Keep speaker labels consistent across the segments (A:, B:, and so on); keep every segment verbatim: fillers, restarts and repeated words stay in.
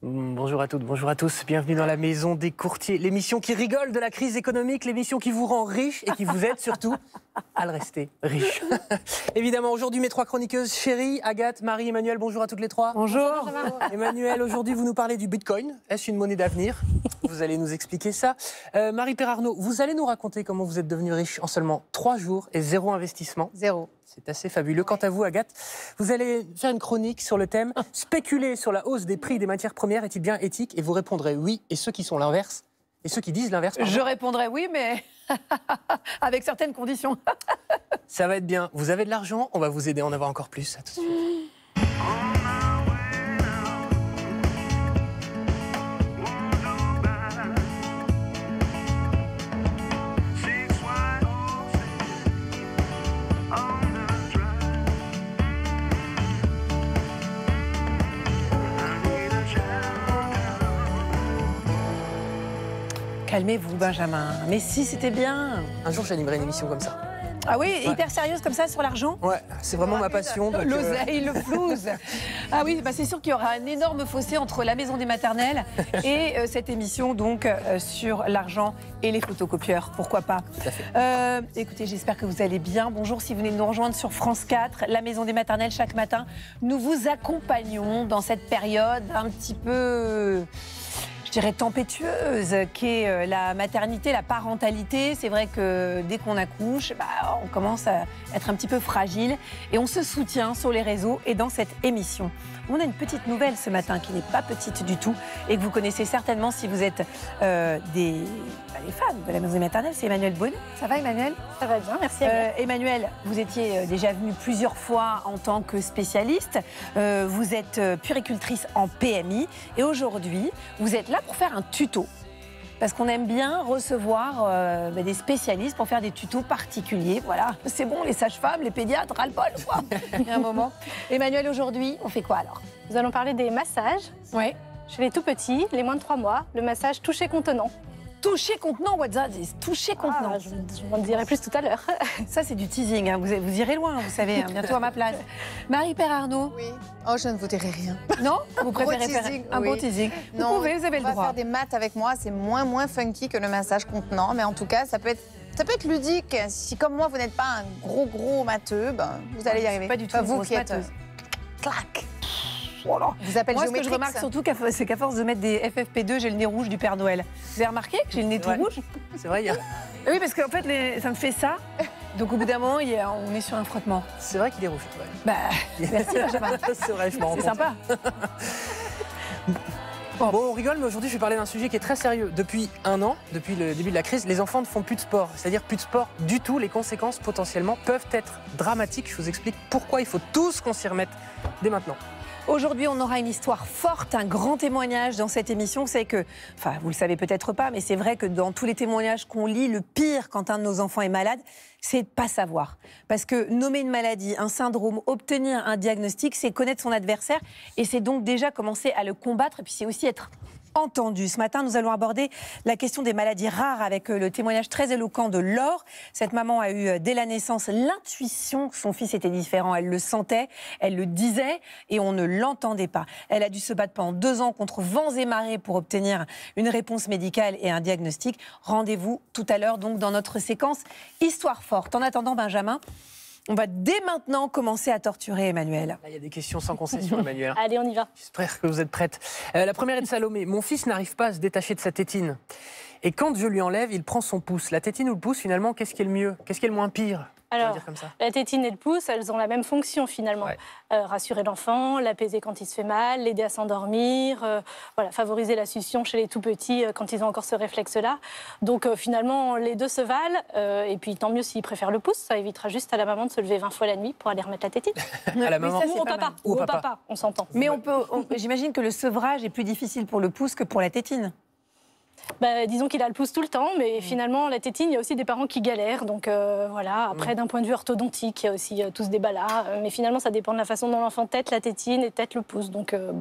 A: Bonjour à toutes, bonjour à tous, bienvenue dans la maison des courtiers, l'émission qui rigole de la crise économique, l'émission qui vous rend riche et qui vous aide surtout à le rester riche. Évidemment, aujourd'hui mes trois chroniqueuses chéries, Agathe, Marie, Emmanuel, bonjour à toutes les trois.
B: Bonjour.
C: Bonjour.
A: Emmanuel, aujourd'hui vous nous parlez du Bitcoin, est-ce une monnaie d'avenir? Vous allez nous expliquer ça. Euh, Marie-Père Arnaud, vous allez nous raconter comment vous êtes devenu riche en seulement trois jours et zéro investissement.
C: Zéro.
A: C'est assez fabuleux. Quant à vous, Agathe, vous allez faire une chronique sur le thème « Spéculer sur la hausse des prix des matières premières est-il bien éthique ?» Et vous répondrez oui. Et ceux qui sont l'inverse, et ceux qui disent l'inverse,
B: Je répondrai oui, mais avec certaines conditions.
A: Ça va être bien. Vous avez de l'argent, on va vous aider à en avoir encore plus. À tout de suite.
B: Calmez-vous, Benjamin. Mais si, c'était bien.
A: Un jour, j'animerai une émission comme ça.
B: Ah oui,
A: Ouais.
B: hyper sérieuse comme ça sur l'argent.
A: Ouais, c'est vraiment ma passion. donc, euh,
B: L'oseille, le flouze. Ah oui, bah c'est sûr qu'il y aura un énorme fossé entre la maison des maternelles et euh, cette émission donc euh, sur l'argent et les photocopieurs. Pourquoi pas.
A: Tout à fait.
B: Euh, écoutez, j'espère que vous allez bien. Bonjour, si vous venez de nous rejoindre sur France quatre, la maison des maternelles, chaque matin, nous vous accompagnons dans cette période un petit peu, je dirais, tempétueuse, qu'est euh, la maternité, la parentalité. C'est vrai que dès qu'on accouche, bah, on commence à être un petit peu fragile et on se soutient sur les réseaux et dans cette émission. On a une petite nouvelle ce matin qui n'est pas petite du tout et que vous connaissez certainement si vous êtes euh, des, bah, des fans de la maison des maternelles. C'est Emmanuel Bonnet. Ça va, Emmanuel?
C: Ça va bien, merci.
B: Euh, Emmanuel, vous étiez euh, déjà venu plusieurs fois en tant que spécialiste. Euh, vous êtes euh, puéricultrice en P M I et aujourd'hui, vous êtes là pour faire un tuto. Parce qu'on aime bien recevoir euh, bah, des spécialistes pour faire des tutos particuliers. Voilà, c'est bon, les sages-femmes, les pédiatres, ras-le-bol, quoi. Il y a un moment. Emmanuel, aujourd'hui, on fait quoi alors?
C: Nous allons parler des massages
B: Oui.
C: chez les tout petits, les moins de trois mois, le massage toucher contenant.
B: Toucher contenant, what's that? Toucher contenant.
C: Ah, je, je vous en dirai plus tout à l'heure.
B: Ça, c'est du teasing. Hein. Vous, vous irez loin, vous savez, hein, bientôt à ma place. Marie-Père Arnaud.
D: Oui. Oh, je ne vous dirai rien.
B: Non? Vous
D: Gros
B: préférez faire
D: teasing,
B: un
D: oui.
B: bon teasing? Vous
D: Non,
B: pouvez, vous avez
D: on
B: le
D: va
B: droit.
D: faire des maths avec moi, c'est moins moins funky que le massage contenant, mais en tout cas, ça peut être, ça peut être ludique. Si comme moi, vous n'êtes pas un gros gros matheux, ben, vous allez y arriver.
B: Pas du tout
D: Enfin,
B: une
D: vous
B: grosse
D: qui êtes,
B: mateuse.
D: clac.
B: Voilà.
D: Vous appelez
B: Moi, ce que je
D: géométrix,
B: remarque
D: ça.
B: surtout, c'est qu'à force de mettre des F F P deux, j'ai le nez rouge du Père Noël. Vous avez remarqué que j'ai le nez tout
A: Ouais.
B: rouge?
A: C'est vrai, il y a-
B: Oui, parce qu'en fait, les- ça me fait ça. Donc au bout d'un moment, il y a- on est sur un frottement.
A: c'est vrai qu'il est rouge. Ouais.
B: Bah, merci Benjamin.
A: C'est vrai, je m'en rends
B: C'est
A: compte.
B: sympa.
A: Bon, on rigole, mais aujourd'hui, je vais parler d'un sujet qui est très sérieux. Depuis un an, depuis le début de la crise, les enfants ne font plus de sport. C'est-à-dire plus de sport du tout. Les conséquences, potentiellement, peuvent être dramatiques. Je vous explique pourquoi il faut tous qu'on s'y remette dès maintenant.
B: Aujourd'hui, on aura une histoire forte, un grand témoignage dans cette émission. Vous savez que, enfin, vous le savez peut-être pas, mais c'est vrai que dans tous les témoignages qu'on lit, le pire quand un de nos enfants est malade, c'est de pas savoir. Parce que nommer une maladie, un syndrome, obtenir un diagnostic, c'est connaître son adversaire et c'est donc déjà commencer à le combattre. Et puis c'est aussi être entendu. Ce matin, nous allons aborder la question des maladies rares avec le témoignage très éloquent de Laure. Cette maman a eu dès la naissance l'intuition que son fils était différent. Elle le sentait, elle le disait et on ne l'entendait pas. Elle a dû se battre pendant deux ans contre vents et marées pour obtenir une réponse médicale et un diagnostic. Rendez-vous tout à l'heure donc dans notre séquence Histoire forte. En attendant, Benjamin, on va dès maintenant commencer à torturer Emmanuel.
A: Là, il y a des questions sans concession, Emmanuel.
C: Allez, on y va.
A: J'espère que vous êtes prête. Euh, la première est de Salomé. Mon fils n'arrive pas à se détacher de sa tétine. Et quand je lui enlève, il prend son pouce. La tétine ou le pouce, finalement, qu'est-ce qui est le mieux? Qu'est-ce qui est le moins pire? On va
C: Alors,
A: dire comme ça.
C: la tétine et le pouce, elles ont la même fonction finalement.
A: Ouais.
C: Euh, rassurer l'enfant, l'apaiser quand il se fait mal, l'aider à s'endormir, euh, voilà, favoriser la succion chez les tout petits euh, quand ils ont encore ce réflexe-là. Donc euh, finalement, les deux se valent. Euh, et puis tant mieux s'ils préfèrent le pouce, ça évitera juste à la maman de se lever vingt fois la nuit pour aller remettre la tétine.
A: À la maman.
B: ça,
C: Ou
B: c'est
C: au
B: pas
C: papa,
B: mal.
C: ou au
A: papa.
C: papa, on s'entend.
B: Mais on peut, on- j'imagine que le sevrage est plus difficile pour le pouce que pour la tétine.
C: Bah, disons qu'il a le pouce tout le temps, mais finalement, la tétine, il y a aussi des parents qui galèrent. Donc euh, voilà, après, d'un point de vue orthodontique, il y a aussi euh, tout ce débat-là. Euh, mais finalement, ça dépend de la façon dont l'enfant tète la tétine et tète le pouce. Donc euh, bon,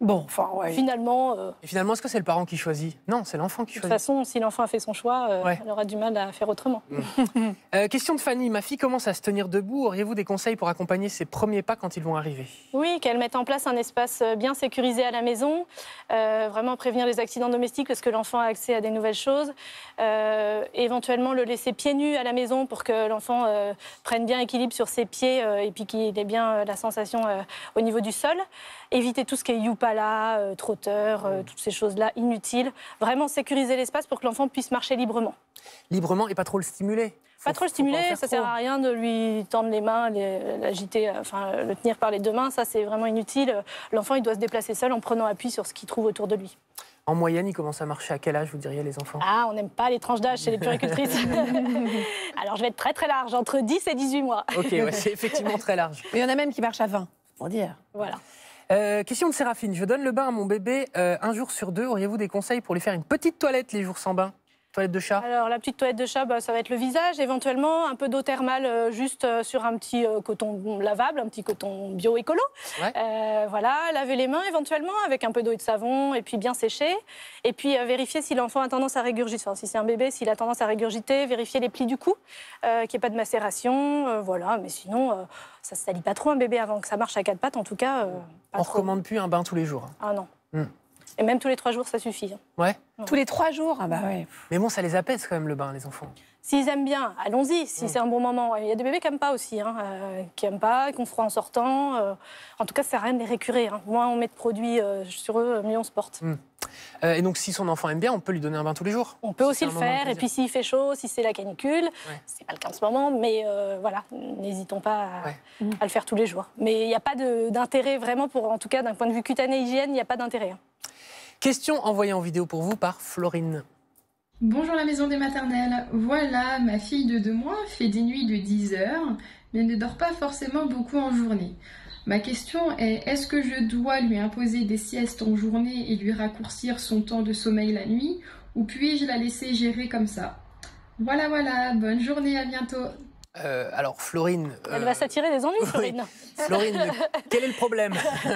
B: Bon, enfin, ouais.
C: Finalement, euh,
A: Et finalement, est-ce que c'est le parent qui choisit? Non, c'est l'enfant qui
C: de toute
A: choisit.
C: façon, si l'enfant a fait son choix, euh,
A: Ouais.
C: elle aura du mal à faire autrement.
A: Euh, question de Fanny, ma fille commence à se tenir debout. Auriez-vous des conseils pour accompagner ses premiers pas quand ils vont arriver?
C: Oui, qu'elle mette en place un espace bien sécurisé à la maison, euh, vraiment prévenir les accidents domestiques parce que l'enfant a accès à des nouvelles choses, euh, éventuellement le laisser pieds nus à la maison pour que l'enfant euh, prenne bien équilibre sur ses pieds euh, et puis qu'il ait bien euh, la sensation euh, au niveau du sol. Éviter tout ce qui est youpala, euh, trotteur, euh, toutes ces choses-là inutiles. Vraiment sécuriser l'espace pour que l'enfant puisse marcher librement.
A: Librement et pas trop le stimuler.
C: Pas
A: Faut-
C: trop le
A: faut
C: stimuler,
A: pas en faire
C: ça sert
A: trop.
C: à rien de lui tendre les mains, les- l'agiter, enfin le tenir par les deux mains, ça c'est vraiment inutile. L'enfant il doit se déplacer seul en prenant appui sur ce qu'il trouve autour de lui.
A: En moyenne, ils commencent à marcher à quel âge, vous diriez, les enfants?
C: Ah, on n'aime pas les tranches d'âge chez les puéricultrices. Alors je vais être très très large, entre dix et dix-huit mois.
A: Ok, ouais, c'est effectivement très large.
B: Mais il y en a même qui marchent à vingt, pour dire.
C: Voilà.
A: Euh, question de Séraphine. Je donne le bain à mon bébé euh, un jour sur deux. Auriez-vous des conseils pour lui faire une petite toilette les jours sans bain? Toilette de chat?
C: Alors la petite toilette de chat, bah, ça va être le visage, éventuellement un peu d'eau thermale euh, juste euh, sur un petit euh, coton lavable, un petit coton bio-écolo.
A: Ouais.
C: Euh, voilà, laver les mains éventuellement avec un peu d'eau et de savon et puis bien sécher. Et puis euh, vérifier si l'enfant a tendance à régurgiter, enfin si c'est un bébé, s'il a tendance à régurgiter, vérifier les plis du cou, euh, qu'il n'y ait pas de macération, euh, voilà. Mais sinon, euh, ça ne se salit pas trop un bébé avant que ça marche à quatre pattes, en tout cas. Euh, pas
A: On
C: trop.
A: recommande plus un bain tous les jours.
C: Ah non.
A: Hmm.
C: Et même tous les trois jours, ça suffit.
A: Ouais.
B: Tous les trois jours, ah bah ouais.
A: Mais bon, ça les apaise quand même le bain, les enfants.
C: S'ils aiment bien, allons-y, si
A: Mm.
C: c'est un bon moment. Il y a des bébés qui n'aiment pas aussi, hein, euh, qui n'aiment pas, qui ont froid en sortant. euh. En tout cas, ça sert à rien de les récurer. Hein. Moins on met de produits euh, sur eux, mieux on se porte.
A: Mm. Euh, et donc, si son enfant aime bien, on peut lui donner un bain tous les jours?
C: On peut
A: Si
C: aussi
A: c'est
C: le
A: un moment de
C: faire. Et
A: plaisir.
C: puis s'il fait chaud, si c'est la canicule,
A: Ouais.
C: c'est pas le cas en ce moment, mais euh, voilà, n'hésitons pas à,
A: Ouais.
C: à le faire tous les jours. Mais il n'y a pas de- d'intérêt vraiment, pour, en tout cas d'un point de vue cutané hygiène, il n'y a pas d'intérêt. Hein.
A: Question envoyée en vidéo pour vous par Florine.
E: Bonjour la maison des maternelles. Voilà, ma fille de deux mois fait des nuits de dix heures, mais ne dort pas forcément beaucoup en journée. Ma question est, est-ce que je dois lui imposer des siestes en journée et lui raccourcir son temps de sommeil la nuit, ou puis-je la laisser gérer comme ça? Voilà, voilà, bonne journée, à bientôt.
A: Euh, alors, Florine...
C: Elle
A: euh,
C: va s'attirer des ennuis,
A: oui.
C: Florine.
A: Florine, quel est le problème?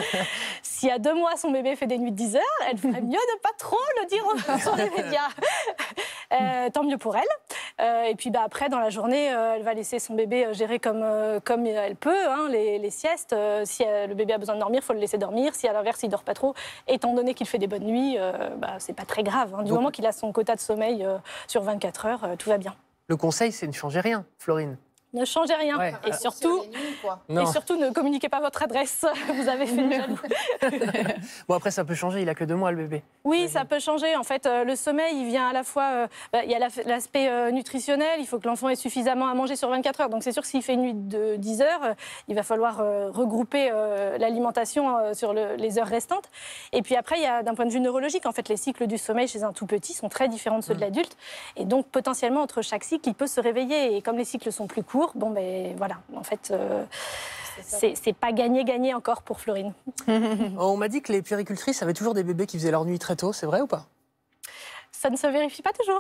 C: Si à deux mois, son bébé fait des nuits de dix heures, elle ferait mieux de pas trop le dire sur les médias. Euh, tant mieux pour elle. Euh, et puis bah, après, dans la journée, euh, elle va laisser son bébé euh, gérer comme, euh, comme elle peut, hein, les, les siestes. Euh, si euh, le bébé a besoin de dormir, il faut le laisser dormir. Si à l'inverse, il ne dort pas trop, étant donné qu'il fait des bonnes nuits, euh, bah, c'est pas très grave. Hein. Du
A: Donc-
C: moment qu'il a son quota de sommeil euh, sur vingt-quatre heures, euh, tout va bien.
A: Le conseil, c'est ne changer rien, Florine.
C: Ne changez rien.
A: Ouais.
C: Et surtout...
D: Sur les nuits, quoi.
A: Non.
C: Et surtout, ne communiquez pas votre adresse. Vous avez fait le jaloux.
A: Bon, après, ça peut changer. Il a que deux mois, le bébé.
C: Oui, ça peut changer. En fait, euh, le sommeil, il vient à la fois... euh, bah, il y a la- l'aspect euh, nutritionnel. Il faut que l'enfant ait suffisamment à manger sur vingt-quatre heures. Donc, c'est sûr que s'il fait une nuit de dix heures, euh, il va falloir euh, regrouper euh, l'alimentation euh, sur le- les heures restantes. Et puis après, il y a d'un point de vue neurologique, en fait, les cycles du sommeil chez un tout petit sont très différents de ceux de l'adulte. Et donc, potentiellement, entre chaque cycle, il peut se réveiller. Et comme les cycles sont plus courts, bon, ben voilà. En fait, euh, c'est c'est pas gagné-gagné encore pour Florine.
A: On m'a dit que les puéricultrices avaient toujours des bébés qui faisaient leur nuit très tôt. C'est vrai ou pas?
C: Ça ne se vérifie pas toujours.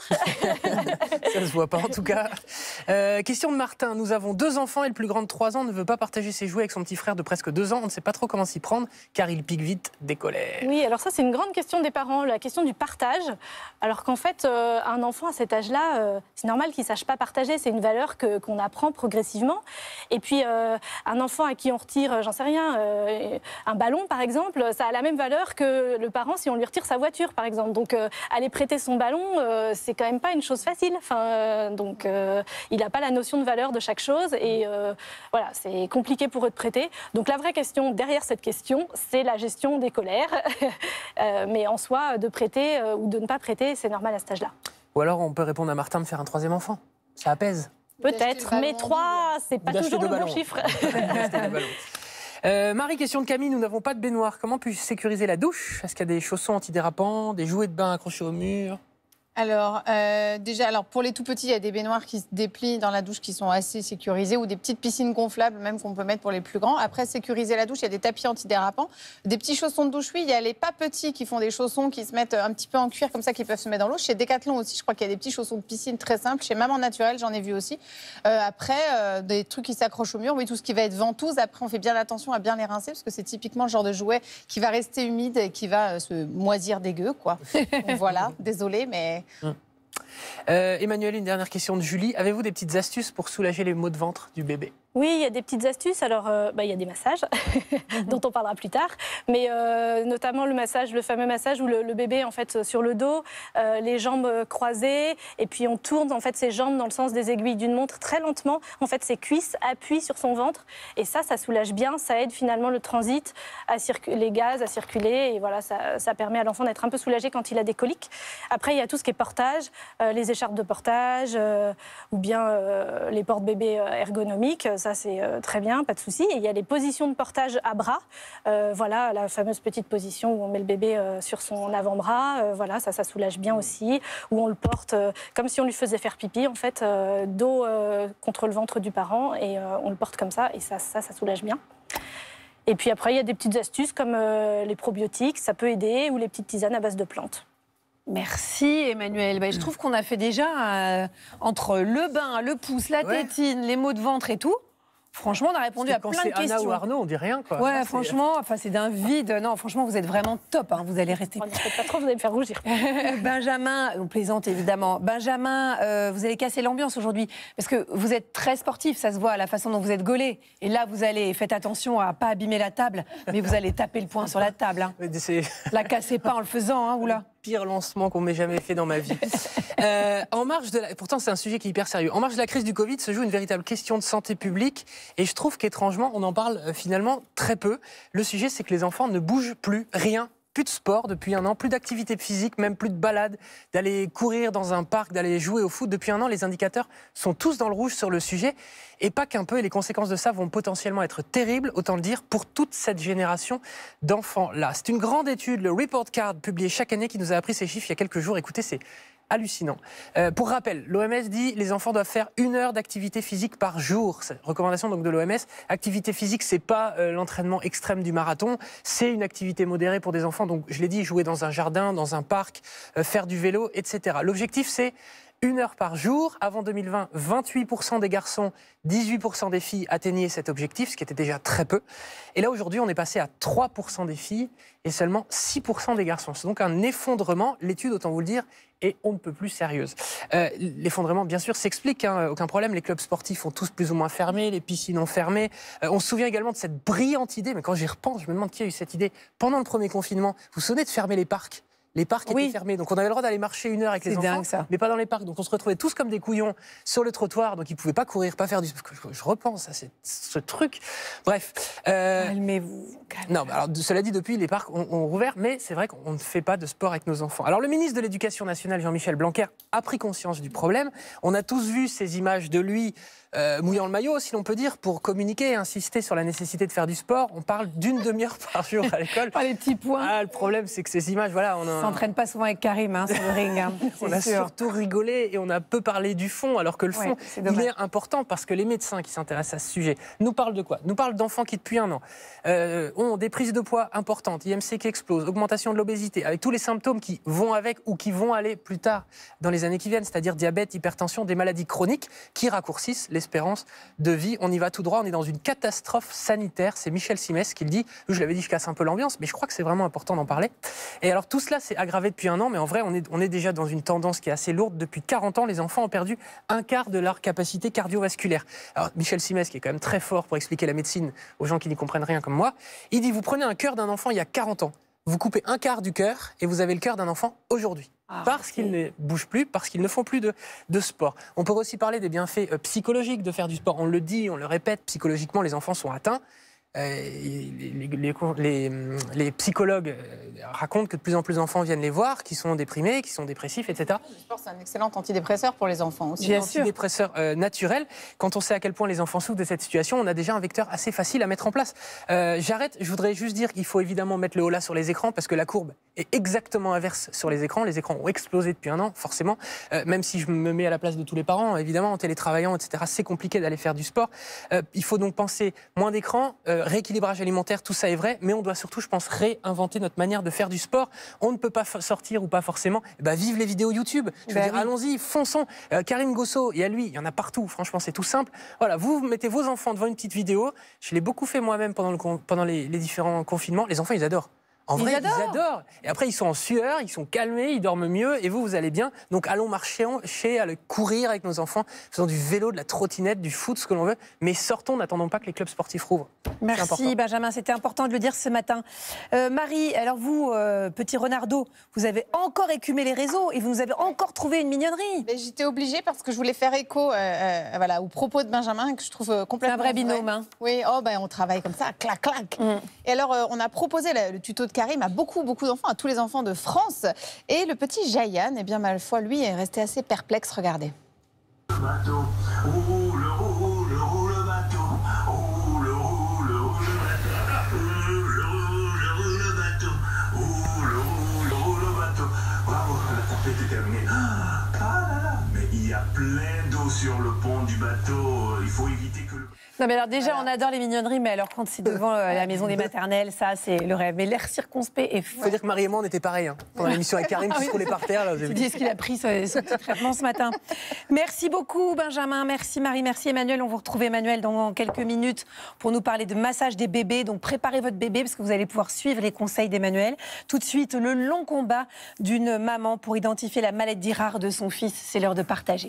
A: Ça ne se voit pas en tout cas. Euh, question de Martin. Nous avons deux enfants et le plus grand de trois ans ne veut pas partager ses jouets avec son petit frère de presque deux ans. On ne sait pas trop comment s'y prendre car il pique vite des colères.
C: Oui, alors ça, c'est une grande question des parents, la question du partage. Alors qu'en fait, euh, un enfant à cet âge-là, euh, c'est normal qu'il ne sache pas partager. C'est une valeur que- qu'on apprend progressivement. Et puis, euh, un enfant à qui on retire, euh, j'en sais rien, euh, un ballon, par exemple, ça a la même valeur que le parent si on lui retire sa voiture, par exemple. Donc, euh, aller prêter son ballon, euh, c'est quand même pas une chose facile. Enfin, euh, donc, euh, il n'a pas la notion de valeur de chaque chose. Et euh, voilà, c'est compliqué pour eux de prêter. Donc, la vraie question derrière cette question, c'est la gestion des colères. Euh, mais en soi, de prêter euh, ou de ne pas prêter, c'est normal à cet âge-là.
A: Ou alors on peut répondre à Martin de faire un troisième enfant. Ça apaise.
C: Peut-être,
D: D'acheter le
C: mais
D: ballon en
C: trois, c'est pas
A: d'acheter
C: toujours
A: deux
C: le bon
A: ballons.
C: chiffre.
A: C'était des ballons. Euh, Marie, question de Camille, nous n'avons pas de baignoire. Comment puis-je sécuriser la douche? Est-ce qu'il y a des chaussons antidérapants, des jouets de bain accrochés au mur?
D: Alors, euh, déjà, alors pour les tout petits, il y a des baignoires qui se déplient dans la douche qui sont assez sécurisées ou des petites piscines gonflables même qu'on peut mettre pour les plus grands. Après, sécuriser la douche, il y a des tapis antidérapants. Des petits chaussons de douche, oui. Il y a les pas petits qui font des chaussons qui se mettent un petit peu en cuir comme ça, qui peuvent se mettre dans l'eau. Chez Decathlon aussi, je crois qu'il y a des petits chaussons de piscine très simples. Chez Maman Naturelle, j'en ai vu aussi. Euh, après, euh, des trucs qui s'accrochent au mur. Oui, tout ce qui va être ventouse. Après, on fait bien attention à bien les rincer parce que c'est typiquement le genre de jouet qui va rester humide et qui va euh, se moisir dégueu, quoi. Donc, voilà, désolée, mais...
A: Euh, Emmanuel, une dernière question de Julie. Avez-vous des petites astuces pour soulager les maux de ventre du bébé ?
C: Oui, il y a des petites astuces. Alors, euh, bah, il y a des massages, dont on parlera plus tard. Mais euh, notamment le massage, le fameux massage où le, le bébé, en fait, sur le dos, euh, les jambes croisées, et puis on tourne, en fait, ses jambes dans le sens des aiguilles d'une montre très lentement. En fait, ses cuisses appuient sur son ventre. Et ça, ça soulage bien. Ça aide finalement le transit, à les gaz à circuler. Et voilà, ça, ça permet à l'enfant d'être un peu soulagé quand il a des coliques. Après, il y a tout ce qui est portage, euh, les écharpes de portage, euh, ou bien euh, les porte-bébés ergonomiques. Ça, c'est euh, très bien, pas de souci. Et il y a les positions de portage à bras. Euh, voilà, la fameuse petite position où on met le bébé euh, sur son avant-bras. Euh, voilà, ça, ça soulage bien aussi. Où on le porte euh, comme si on lui faisait faire pipi, en fait, euh, dos euh, contre le ventre du parent. Et euh, on le porte comme ça. Et ça, ça, ça soulage bien. Et puis après, il y a des petites astuces comme euh, les probiotiques, ça peut aider, ou les petites tisanes à base de plantes.
B: Merci Emmanuel. Ben, je trouve qu'on a fait déjà, euh, entre le bain, le pouce, la
A: Ouais.
B: tétine, les maux de ventre et tout, franchement, on a répondu à
A: Quand
B: plein de
A: c'est Anna
B: questions.
A: ou Arnaud, on dit rien, quoi.
B: Ouais,
A: Là,
B: franchement, enfin, c'est d'un vide. Non, franchement, vous êtes vraiment top. Hein. Vous allez rester.
C: Oh, ne faites pas trop, vous allez me faire rougir.
B: Benjamin, on plaisante évidemment. Benjamin, euh, vous allez casser l'ambiance aujourd'hui parce que vous êtes très sportif, ça se voit à la façon dont vous êtes gaulé. Et là, vous allez, faites attention à pas abîmer la table, mais vous allez taper le poing sur la table. Hein.
A: C'est
B: La cassez pas en le faisant, hein, oula.
A: pire lancement qu'on m'ait jamais fait dans ma vie. Euh, en marge de la... Pourtant, c'est un sujet qui est hyper sérieux. En marge de la crise du Covid se joue une véritable question de santé publique. Et je trouve qu'étrangement, on en parle euh, finalement très peu. Le sujet, c'est que les enfants ne bougent plus, rien. Plus de sport depuis un an, plus d'activité physique, même plus de balades, d'aller courir dans un parc, d'aller jouer au foot. Depuis un an, les indicateurs sont tous dans le rouge sur le sujet. Et pas qu'un peu, et les conséquences de ça vont potentiellement être terribles, autant le dire, pour toute cette génération d'enfants-là. C'est une grande étude, le Report Card, publié chaque année, qui nous a appris ces chiffres il y a quelques jours. Écoutez, c'est hallucinant. Euh, pour rappel, l'O M S dit que les enfants doivent faire une heure d'activité physique par jour. C'est recommandation donc de l'O M S. Activité physique, c'est pas euh, l'entraînement extrême du marathon, c'est une activité modérée pour des enfants. Donc, je l'ai dit, jouer dans un jardin, dans un parc, euh, faire du vélo, et cetera. L'objectif, c'est une heure par jour. Avant deux mille vingt, vingt-huit pour cent des garçons, dix-huit pour cent des filles atteignaient cet objectif, ce qui était déjà très peu. Et là, aujourd'hui, on est passé à trois pour cent des filles et seulement six pour cent des garçons. C'est donc un effondrement. L'étude, autant vous le dire, est on ne peut plus sérieuse. Euh, L'effondrement, bien sûr, s'explique, hein, aucun problème. Les clubs sportifs ont tous plus ou moins fermé, les piscines ont fermé. Euh, on se souvient également de cette brillante idée, mais quand j'y repense, je me demande qui a eu cette idée pendant le premier confinement. Vous vous souvenez de fermer les parcs ? Les parcs
B: Oui.
A: étaient fermés, donc on avait le droit d'aller marcher une heure avec les
B: C'est
A: enfants,
B: dingue, ça.
A: mais pas dans les parcs. Donc on se retrouvait tous comme des couillons sur le trottoir, donc ils pouvaient pas courir, pas faire du... Je, je repense à ce, ce truc. Bref. Euh...
B: Calmez-vous. Calmez-vous.
A: Non, alors cela dit, depuis, les parcs ont, ont rouvert, mais c'est vrai qu'on ne fait pas de sport avec nos enfants. Alors le ministre de l'Éducation nationale, Jean-Michel Blanquer, a pris conscience du problème. On a tous vu ces images de lui euh, mouillant le maillot, si l'on peut dire, pour communiquer et insister sur la nécessité de faire du sport. On parle d'une demi-heure par jour à l'école.
B: Pas les petits points.
A: Ah, le problème, c'est que ces images, voilà, on a...
B: On s'entraîne pas souvent avec Karim hein, sur le ring. Hein,
A: On a
B: sûr.
A: surtout rigolé et on a peu parlé du fond, alors que le fond,
B: Ouais, c'est
A: il
B: dommage.
A: est important parce que les médecins qui s'intéressent à ce sujet nous parlent de quoi ? Nous parlent d'enfants qui, depuis un an, euh, ont des prises de poids importantes, I M C qui explose, augmentation de l'obésité, avec tous les symptômes qui vont avec ou qui vont aller plus tard dans les années qui viennent, c'est-à-dire diabète, hypertension, des maladies chroniques qui raccourcissent l'espérance de vie. On y va tout droit, on est dans une catastrophe sanitaire. C'est Michel Simès qui le dit. Je l'avais dit, je casse un peu l'ambiance, mais je crois que c'est vraiment important d'en parler. Et alors tout cela, c'est aggravé depuis un an, mais en vrai, on est, on est déjà dans une tendance qui est assez lourde. Depuis quarante ans, les enfants ont perdu un quart de leur capacité cardiovasculaire. Alors Michel Simès, qui est quand même très fort pour expliquer la médecine aux gens qui n'y comprennent rien comme moi, il dit, vous prenez un cœur d'un enfant il y a quarante ans, vous coupez un quart du cœur et vous avez le cœur d'un enfant aujourd'hui.
B: Ah,
A: parce qu'ils ne bougent plus, parce qu'ils ne font plus de, de sport. On peut aussi parler des bienfaits euh, psychologiques de faire du sport. On le dit, on le répète, psychologiquement, les enfants sont atteints. les, les, les, les psychologues racontent que de plus en plus d'enfants viennent les voir, qui sont déprimés, qui sont dépressifs, et cetera.
D: Le sport, c'est un excellent antidépresseur pour les enfants aussi.
A: Bien sûr. Antidépresseur euh, naturel. Quand on sait à quel point les enfants souffrent de cette situation, on a déjà un vecteur assez facile à mettre en place. Euh, J'arrête, je voudrais juste dire qu'il faut évidemment mettre le holà sur les écrans parce que la courbe est exactement inverse sur les écrans. Les écrans ont explosé depuis un an, forcément. Euh, même si je me mets à la place de tous les parents, évidemment, en télétravaillant, et cetera, c'est compliqué d'aller faire du sport. Euh, il faut donc penser moins d'écrans, euh, rééquilibrage alimentaire, tout ça est vrai, mais on doit surtout, je pense, réinventer notre manière de faire du sport. On ne peut pas sortir ou pas forcément. Bah, vive les vidéos YouTube. Je veux
B: bah
A: dire,
B: oui.
A: allons-y, fonçons. Euh, Karim Gosso, il y a lui, il y en a partout. Franchement, c'est tout simple. Voilà, vous mettez vos enfants devant une petite vidéo. Je l'ai beaucoup fait moi-même pendant, le, pendant les, les différents confinements. Les enfants, ils adorent. En
B: Ils
A: vrai,
B: adorent.
A: ils adorent. Et après, ils sont en sueur, ils sont calmés, ils dorment mieux. Et vous, vous allez bien. Donc, allons marcher, chez, aller courir avec nos enfants, faisant du vélo, de la trottinette, du foot, ce que l'on veut. Mais sortons, n'attendons pas que les clubs sportifs rouvrent.
B: Merci Benjamin, c'était important de le dire ce matin. Euh, Marie, alors vous, euh, petit renardeau, vous avez encore écumé les réseaux et vous nous avez encore trouvé une mignonnerie.
D: J'étais obligée parce que je voulais faire écho euh, euh, voilà, aux propos de Benjamin que je trouve euh, complètement
B: C'est un vrai binôme. Hein.
D: Oui, oh, ben, on travaille comme ça, clac, clac. Mm. Et alors, euh, on a proposé le, le tuto de Karim à beaucoup, beaucoup d'enfants, à tous les enfants de France. Et le petit Jayan, eh bien, ma foi, lui, est resté assez perplexe. Regardez.
F: Le bateau, roule, roule, roule le bateau, roule, roule, roule le bateau, roule, roule, roule le bateau, roule, roule, roule le bateau. Bravo, la tempête est terminée. Ah là là, mais il y a plein d'eau sur le pont du bateau, il faut éviter que le...
B: Non mais alors déjà
D: Voilà.
B: on adore les mignonneries, mais alors quand c'est devant euh, la maison des maternelles, ça c'est le rêve. Mais l'air circonspect est fou.
A: Il faut dire que Marie et moi, on était pareil. Hein. Pendant l'émission avec Karim, qui se roulait par terre. Là, vous avez
B: Tu
A: vu.
B: dis ce qu'il a pris son, son petit traitement ce matin. Merci beaucoup Benjamin, merci Marie, merci Emmanuel. On vous retrouve Emmanuel dans quelques minutes pour nous parler de massage des bébés. Donc préparez votre bébé parce que vous allez pouvoir suivre les conseils d'Emmanuel. Tout de suite, le long combat d'une maman pour identifier la maladie rare de son fils. C'est l'heure de partager.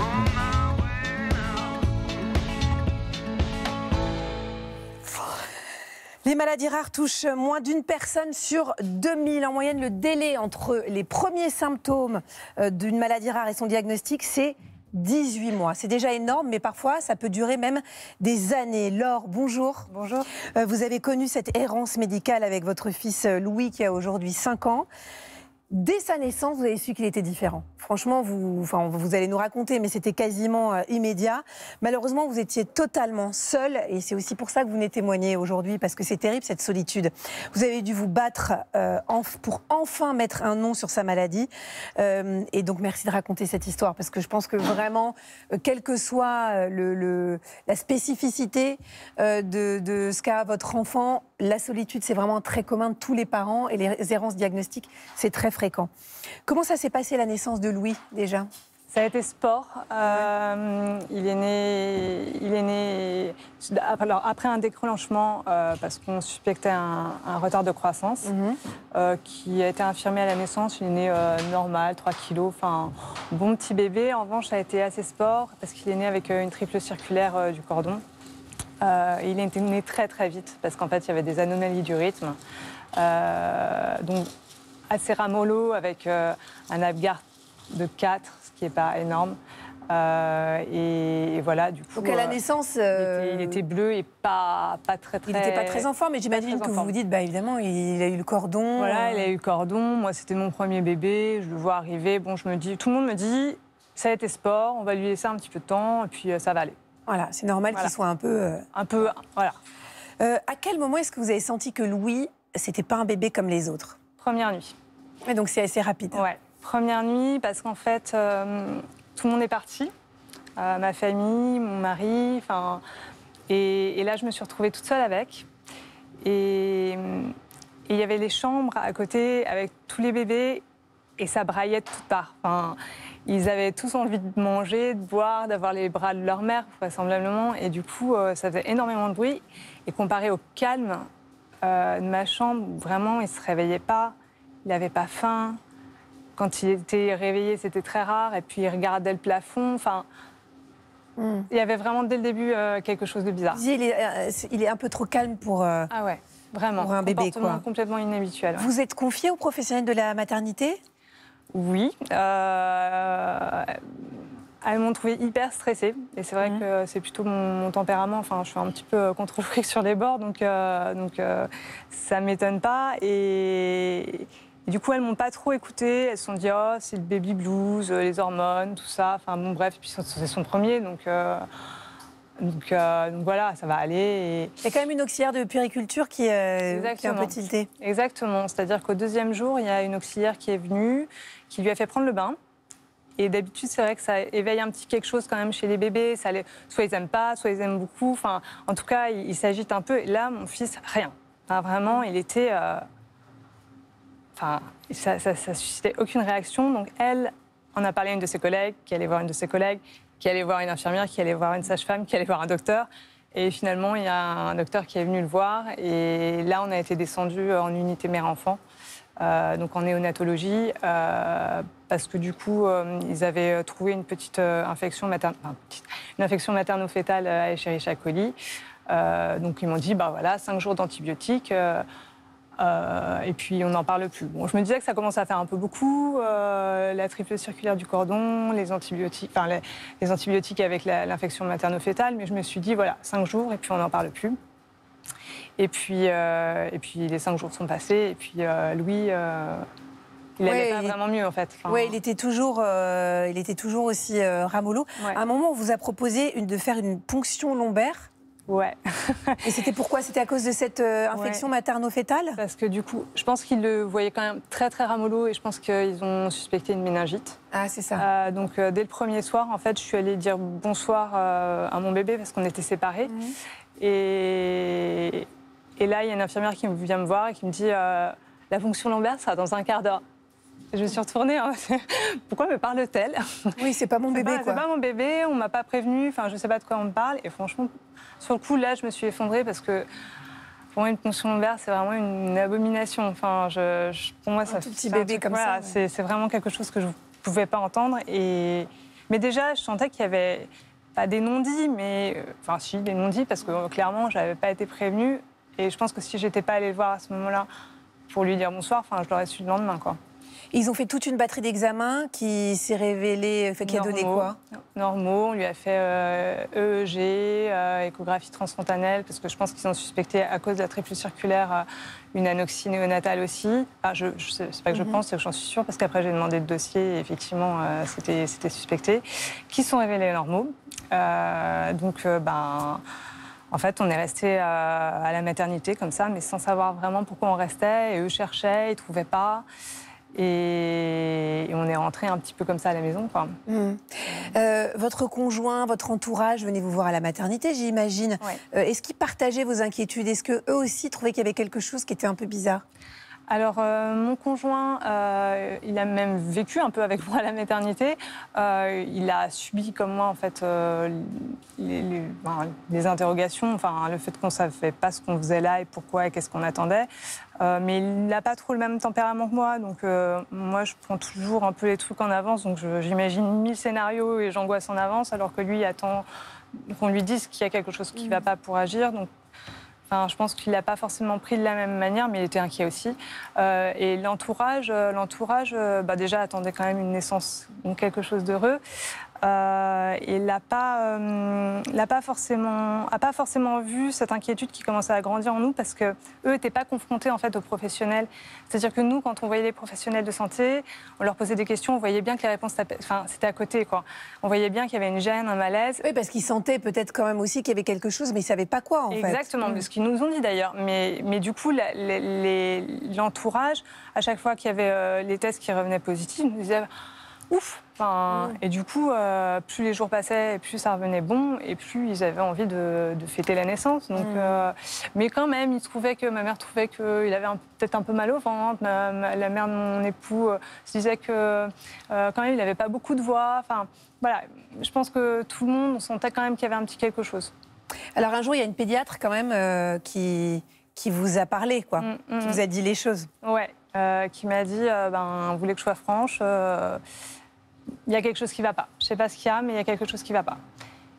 B: Les maladies rares touchent moins d'une personne sur deux mille. En moyenne, le délai entre les premiers symptômes d'une maladie rare et son diagnostic, c'est dix-huit mois. C'est déjà énorme, mais parfois, ça peut durer même des années. Laure, bonjour.
G: Bonjour.
B: Euh, vous avez connu cette errance médicale avec votre fils Louis, qui a aujourd'hui cinq ans. Dès sa naissance, vous avez su qu'il était différent. Franchement, vous, enfin, vous allez nous raconter, mais c'était quasiment euh, immédiat. Malheureusement, vous étiez totalement seul, et c'est aussi pour ça que vous venez témoigner aujourd'hui, parce que c'est terrible cette solitude. Vous avez dû vous battre euh, en, pour enfin mettre un nom sur sa maladie. Euh, et donc, merci de raconter cette histoire, parce que je pense que vraiment, euh, quelle que soit le, le, la spécificité euh, de, de ce qu'a votre enfant, la solitude, c'est vraiment très commun de tous les parents, et les errances diagnostiques, c'est très fréquent. Comment ça s'est passé la naissance de Louis déjà ?
G: Ça a été sport. Euh, il est né, il est né alors, après un déclenchement euh, parce qu'on suspectait un, un retard de croissance mm-hmm. euh, qui a été infirmé à la naissance. Il est né euh, normal, trois kilos, enfin bon petit bébé. En revanche, ça a été assez sport parce qu'il est né avec une triple circulaire euh, du cordon. Euh, il est né très très vite parce qu'en fait il y avait des anomalies du rythme. Euh, donc assez ramollo avec euh, un Apgar de quatre, ce qui n'est pas énorme. Euh, et, et voilà, du coup...
B: Donc à la naissance...
G: Euh, il, était, il était bleu et pas, pas très très...
B: Il n'était pas très enfant, mais j'imagine que vous vous dites, bah, évidemment, il a eu le cordon.
G: Voilà, il a eu le cordon. Moi, c'était mon premier bébé. Je le vois arriver. Bon, je me dis, tout le monde me dit, ça a été sport, on va lui laisser un petit peu de temps, et puis euh, ça va aller.
B: Voilà, c'est normal voilà. qu'il soit un peu... Euh...
G: Un peu, voilà.
B: Euh, à quel moment est-ce que vous avez senti que Louis, c'était pas un bébé comme les autres ?
G: Première nuit.
B: Et donc c'est assez rapide.
G: Ouais, première nuit, parce qu'en fait, euh, tout le monde est parti. Euh, ma famille, mon mari, enfin... Et, et là, je me suis retrouvée toute seule avec. Et il y avait les chambres à côté avec tous les bébés, et ça braillait de toutes parts. Enfin, ils avaient tous envie de manger, de boire, d'avoir les bras de leur mère, vraisemblablement. Et du coup, euh, ça faisait énormément de bruit. Et comparé au calme euh, de ma chambre, où vraiment, il ne se réveillait pas, il n'avait pas faim. Quand il était réveillé, c'était très rare. Et puis, il regardait le plafond. Enfin, mm. il y avait vraiment, dès le début, euh, quelque chose de bizarre.
B: Il est, euh, il est un peu trop calme pour, euh,
G: ah ouais, vraiment,
B: pour un bébé, quoi.
G: Complètement inhabituel. Ouais.
B: Vous êtes confiée aux professionnels de la maternité ?
G: Oui. Euh, elles m'ont trouvée hyper stressée. Et c'est vrai mmh. que c'est plutôt mon, mon tempérament. Enfin, je suis un petit peu contre-jouée sur les bords, donc, euh, donc euh, ça ne m'étonne pas. Et, et du coup, elles ne m'ont pas trop écoutée. Elles se sont dit, oh, c'est le baby blues, les hormones, tout ça. Enfin, bon, bref, puis c'est son premier, donc... Euh, Donc, euh, donc voilà, ça va aller. Et...
B: Il y a quand même une auxiliaire de puériculture qui, euh, qui est un peu tiltée.
G: Exactement. C'est-à-dire qu'au deuxième jour, il y a une auxiliaire qui est venue, qui lui a fait prendre le bain. Et d'habitude, c'est vrai que ça éveille un petit quelque chose quand même chez les bébés. Ça les... Soit ils n'aiment pas, soit ils aiment beaucoup. Enfin, en tout cas, il, il s'agite un peu. Et là, mon fils, rien. Enfin, vraiment, il était... Euh... Enfin, ça ne suscitait aucune réaction. Donc elle en a parlé à une de ses collègues, qui allait voir une de ses collègues, qui allait voir une infirmière, qui allait voir une sage-femme, qui allait voir un docteur. Et finalement, il y a un docteur qui est venu le voir. Et là, on a été descendu en unité mère-enfant, euh, donc en néonatologie, euh, parce que du coup, euh, ils avaient trouvé une petite euh, infection materne... enfin, petite, une infection materno-fétale à Escherichia coli. Euh, donc ils m'ont dit, bah voilà, cinq jours d'antibiotiques. Euh, Euh, et puis on n'en parle plus. Bon, je me disais que ça commençait à faire un peu beaucoup, euh, la triple circulaire du cordon, les antibiotiques, enfin les, les antibiotiques avec l'infection materno-fétale, mais je me suis dit voilà, cinq jours et puis on n'en parle plus. Et puis, euh, et puis les cinq jours sont passés et puis euh, Louis, euh, il n'allait ouais, pas vraiment mieux en fait. Enfin,
B: oui, il était toujours, euh, il était toujours aussi euh, ramollo. Ouais. À un moment, on vous a proposé une, de faire une ponction lombaire.
G: Ouais.
B: Et c'était pourquoi? C'était à cause de cette euh, infection ouais. materno-fétale?
G: Parce que du coup, je pense qu'ils le voyaient quand même très très ramollo et je pense qu'ils ont suspecté une méningite.
B: Ah, c'est ça.
G: Euh, donc euh, dès le premier soir, en fait, je suis allée dire bonsoir euh, à mon bébé parce qu'on était séparés. Mmh. Et, et là, il y a une infirmière qui vient me voir et qui me dit euh, la ponction lombaire, ça dans un quart d'heure. Je me suis retournée. Hein. Pourquoi me parle-t-elle?
B: Oui, c'est pas mon bébé,
G: pas, quoi. C'est pas mon bébé, on m'a pas prévenu, enfin, je sais pas de quoi on me parle. Et franchement, sur le coup, là, je me suis effondrée parce que pour moi, une ponction lombaire, c'est vraiment une abomination. Enfin, je, je, pour moi, ça
B: un tout petit bébé
G: truc,
B: comme
G: voilà,
B: ça. Ouais.
G: C'est vraiment quelque chose que je pouvais pas entendre. Et... Mais déjà, je sentais qu'il y avait pas des non-dits, mais enfin, si, des non-dits, parce que clairement, j'avais pas été prévenue. Et je pense que si j'étais pas allée le voir à ce moment-là pour lui dire bonsoir, enfin, je l'aurais su le lendemain, quoi.
B: Ils ont fait toute une batterie d'examens qui s'est révélée, qui a donné quoi?
G: Normaux, on lui a fait euh, E E G, euh, échographie transfontanelle, parce que je pense qu'ils ont suspecté à cause de la triple circulaire euh, une anoxie néonatale aussi. Enfin, je, je, c'est pas que je mm-hmm. pense, c'est que j'en suis sûre, parce qu'après j'ai demandé le dossier et effectivement euh, c'était, c'était suspecté, qui sont révélés normaux. Euh, donc, euh, ben... En fait, on est resté à, à la maternité comme ça, mais sans savoir vraiment pourquoi on restait. Et eux cherchaient, ils ne trouvaient pas. Et, et on est rentré un petit peu comme ça à la maison, quoi.
B: Mmh. Euh, votre conjoint, votre entourage venait vous voir à la maternité, j'imagine.
G: Ouais.
B: Euh, est-ce qu'ils partageaient vos inquiétudes? Est-ce qu'eux aussi trouvaient qu'il y avait quelque chose qui était un peu bizarre?
G: Alors, euh, mon conjoint, euh, il a même vécu un peu avec moi à la maternité. Euh, il a subi, comme moi, en fait, euh, les, les, ben, les interrogations, enfin, le fait qu'on ne savait pas ce qu'on faisait là et pourquoi et qu'est-ce qu'on attendait. Euh, mais il n'a pas trop le même tempérament que moi, donc euh, moi, je prends toujours un peu les trucs en avance. Donc, je, j'imagine mille scénarios et j'angoisse en avance, alors que lui attend qu'on lui dise qu'il y a quelque chose qui ne va pas pour agir. Donc, Enfin, je pense qu'il n'a pas forcément pris de la même manière, mais il était inquiet aussi. Euh, et l'entourage, l'entourage bah déjà attendait quand même une naissance, donc quelque chose d'heureux. Euh, et il n'a pas, euh, l'a pas forcément, a pas forcément vu cette inquiétude qui commençait à grandir en nous, parce qu'eux n'étaient pas confrontés en fait, aux professionnels. C'est-à-dire que nous, quand on voyait les professionnels de santé, on leur posait des questions, on voyait bien que les réponses, enfin, c'était à côté, quoi. On voyait bien qu'il y avait une gêne, un malaise.
B: Oui, parce qu'ils sentaient peut-être quand même aussi qu'il y avait quelque chose, mais ils ne savaient pas quoi, en
G: Exactement, fait. Exactement, mmh. ce qu'ils nous ont dit d'ailleurs. Mais, mais du coup, la, les, les, l'entourage, à chaque fois qu'il y avait euh, les tests qui revenaient positifs, nous disaient ouf. Enfin, mmh. Et du coup, euh, plus les jours passaient, plus ça revenait bon, et plus ils avaient envie de, de fêter la naissance. Donc, mmh. euh, mais quand même, ils trouvaient que ma mère trouvait qu'il avait un, peut-être un peu mal au ventre. Ma, ma, la mère de mon époux euh, se disait que euh, quand même, il n'avait pas beaucoup de voix. Enfin, voilà, je pense que tout le monde sentait quand même qu'il y avait un petit quelque chose.
B: Alors un jour, il y a une pédiatre quand même euh, qui, qui vous a parlé, quoi, mmh, mmh. qui vous a dit les choses.
G: Ouais, euh, qui m'a dit, euh, ben, vous voulez que je sois franche, euh, il y a quelque chose qui ne va pas. Je ne sais pas ce qu'il y a, mais il y a quelque chose qui ne va pas.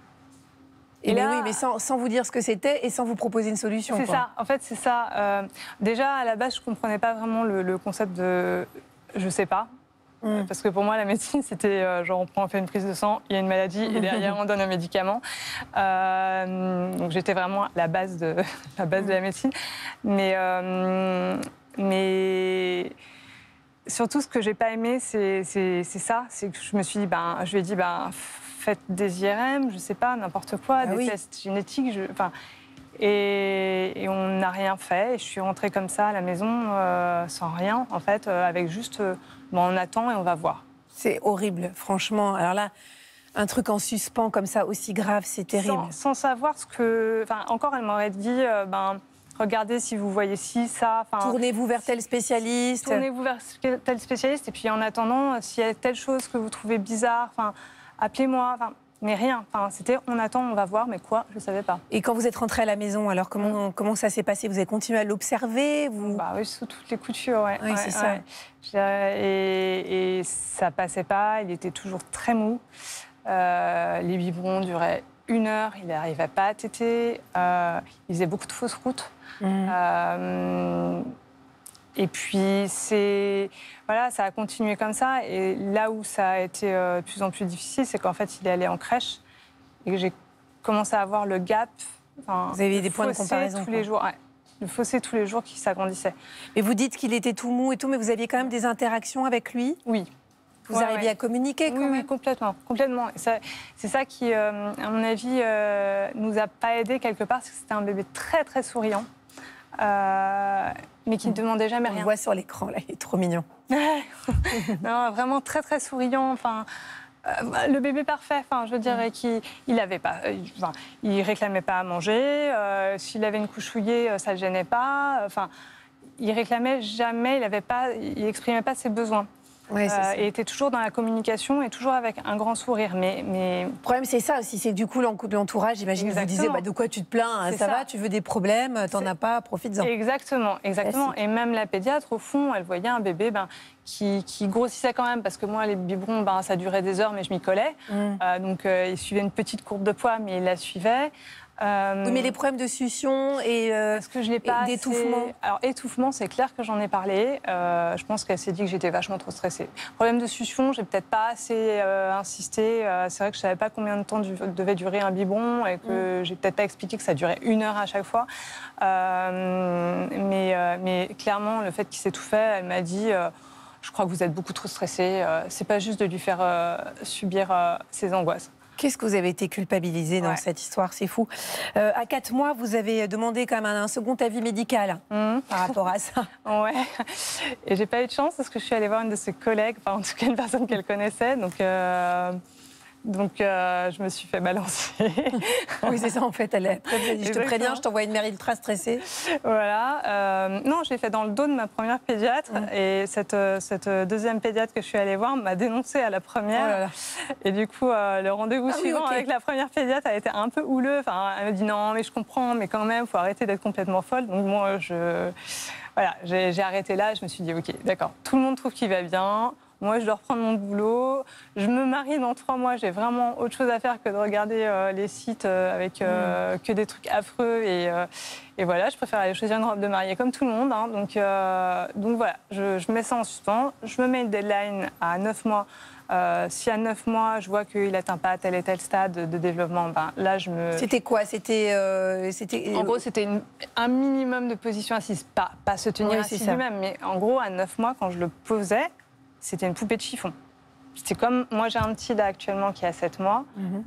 B: Et, et là, mais oui, mais sans, sans vous dire ce que c'était et sans vous proposer une solution.
G: C'est ça, en fait, c'est ça. Euh, déjà, à la base, je ne comprenais pas vraiment le, le concept de « je ne sais pas ».
B: Mm.
G: Parce que pour moi, la médecine, c'était euh, genre on prend, on fait une prise de sang, il y a une maladie et derrière on donne un médicament. Euh, donc j'étais vraiment à la base de la base de la médecine. Mais euh, mais surtout, ce que j'ai pas aimé, c'est c'est c'est ça, c'est que je me suis dit, ben, je lui ai dit, ben, faites des I R M, je sais pas, n'importe quoi,
B: Ah
G: des
B: oui.
G: tests génétiques, je, enfin. Et, et on n'a rien fait. Et je suis rentrée comme ça à la maison, euh, sans rien, en fait, euh, avec juste, euh, bon, on attend et on va voir.
B: C'est horrible, franchement. Alors là, un truc en suspens comme ça, aussi grave, c'est terrible.
G: Sans, sans savoir ce que... Enfin, encore, elle m'aurait dit, euh, ben, regardez si vous voyez ci, ça...
B: Tournez-vous vers tel spécialiste.
G: Tournez-vous vers tel spécialiste. Et puis, en attendant, s'il y a telle chose que vous trouvez bizarre, enfin, appelez-moi. Enfin, mais rien. Enfin, c'était on attend, on va voir, mais quoi, je ne savais pas.
B: Et quand vous êtes rentrée à la maison, alors comment, comment ça s'est passé? Vous avez continué à l'observer vous...
G: Bah oui, sous toutes les coutures, ouais.
B: Oui,
G: ouais,
B: c'est ça.
G: Ouais. Et, et ça passait pas, il était toujours très mou. Euh, les biberons duraient une heure, il n'arrivait pas à téter. Euh, il faisait beaucoup de fausses routes.
B: Mmh.
G: Euh, et puis, c'est, voilà, ça a continué comme ça. Et là où ça a été euh, de plus en plus difficile, c'est qu'en fait, il est allé en crèche et que j'ai commencé à voir le gap. Enfin,
B: vous avez
G: le
B: des points de
G: fossé
B: comparaison,
G: tous
B: quoi.
G: les jours. Ouais. Le fossé tous les jours qui s'agrandissait.
B: Mais vous dites qu'il était tout mou et tout, mais vous aviez quand même des interactions avec lui?
G: Oui.
B: Vous
G: Ouais,
B: arriviez
G: ouais.
B: à communiquer quand
G: Oui,
B: même?
G: oui, complètement, complètement. Et ça- C'est ça qui, euh, à mon avis, euh, nous a pas aidé quelque part, parce que c'était un bébé très très souriant, euh, mais qui ne demandait jamais
B: On le
G: rien.
B: voit sur l'écran, là, il est trop mignon.
G: Non, vraiment très très souriant. Enfin, euh, le bébé parfait. Enfin, je dirais qu'il il avait pas, euh, il- enfin, il réclamait pas à manger. euh, S'il avait une couche souillée, euh, ça le gênait pas. Enfin, il réclamait jamais. Il avait pas, il exprimait pas ses besoins.
B: Ouais, c'est
G: Euh,
B: ça.
G: et était toujours dans la communication et toujours avec un grand sourire. Mais, mais
B: Le problème, c'est ça aussi, c'est que du coup, l'entourage, j'imagine, vous
G: Exactement.
B: disait, bah, de quoi tu te plains, hein,
G: C'est
B: ça,
G: ça.
B: va, tu veux des problèmes, t'en
G: C'est-
B: as pas, profites-en.
G: Exactement, exactement.
B: Classique.
G: Et même la pédiatre, au fond, elle voyait un bébé ben, qui, qui grossissait quand même, parce que moi, les biberons, ben, ça durait des heures, mais je m'y collais.
B: Mm.
G: Euh, donc, euh, il suivait une petite courbe de poids, mais il la suivait. Euh,
B: Oui, mais les problèmes de succion et... euh,
G: Est-ce que je l'ai pas
B: et d'étouffement.
G: assez- Alors, étouffement, c'est clair que j'en ai parlé. Euh, je pense qu'elle s'est dit que j'étais vachement trop stressée. Problème de succion, j'ai peut-être pas assez euh, insisté. Euh, c'est vrai que je savais pas combien de temps du- devait durer un biberon et que j'ai peut-être pas expliqué que ça durait une heure à chaque fois. Euh, mais, euh, mais clairement, le fait qu'il s'étouffait, elle m'a dit... euh, je crois que vous êtes beaucoup trop stressée. Euh, c'est pas juste de lui faire euh, subir euh, ses angoisses.
B: Qu'est-ce que vous avez été culpabilisé dans
G: Ouais.
B: cette histoire? C'est fou. Euh, à quatre mois, vous avez demandé quand même un, un second avis médical
G: Mmh.
B: par rapport à ça.
G: Ouais, et j'ai pas eu de chance parce que je suis allée voir une de ses collègues, enfin en tout cas une personne qu'elle connaissait, donc, euh, donc euh, je me suis fait balancer.
B: Oui, c'est ça, en fait. Elle est... Je te
G: Exactement.
B: préviens, je t'envoie une mère ultra stressée.
G: Voilà. Euh, non, je l'ai fait dans le dos de ma première pédiatre et cette, euh, cette deuxième pédiatre que je suis allée voir m'a dénoncée à la première.
B: Oh là là.
G: Et du coup, euh, le rendez-vous
B: Ah oui,
G: suivant
B: ok.
G: avec la première pédiatre a été un peu houleux. Enfin, elle me dit non, mais je comprends, mais quand même, il faut arrêter d'être complètement folle. Donc moi, je, voilà, j'ai j'ai arrêté là. Je me suis dit, ok, d'accord, tout le monde trouve qu'il va bien. Moi, je dois reprendre mon boulot. Je me marie dans trois mois. J'ai vraiment autre chose à faire que de regarder euh, les sites euh, avec euh, que des trucs affreux. Et, euh, et voilà, je préfère aller choisir une robe de mariée comme tout le monde. Hein. Donc, euh, donc voilà, je, je mets ça en suspens. Je me mets une deadline à neuf mois. Euh, si à neuf mois, je vois qu'il n'atteint pas tel et tel stade de développement, ben, là, je me...
B: C'était quoi? C'était... euh, c'était...
G: En gros, c'était une- un minimum de position assise. Pas, pas se tenir
B: Ouais,
G: assis
B: c'est ça.
G: lui-même, mais en gros, à neuf mois, quand je le posais, c'était une poupée de chiffon. C'est comme, moi j'ai un petit là actuellement qui a sept mois.
B: Mhm.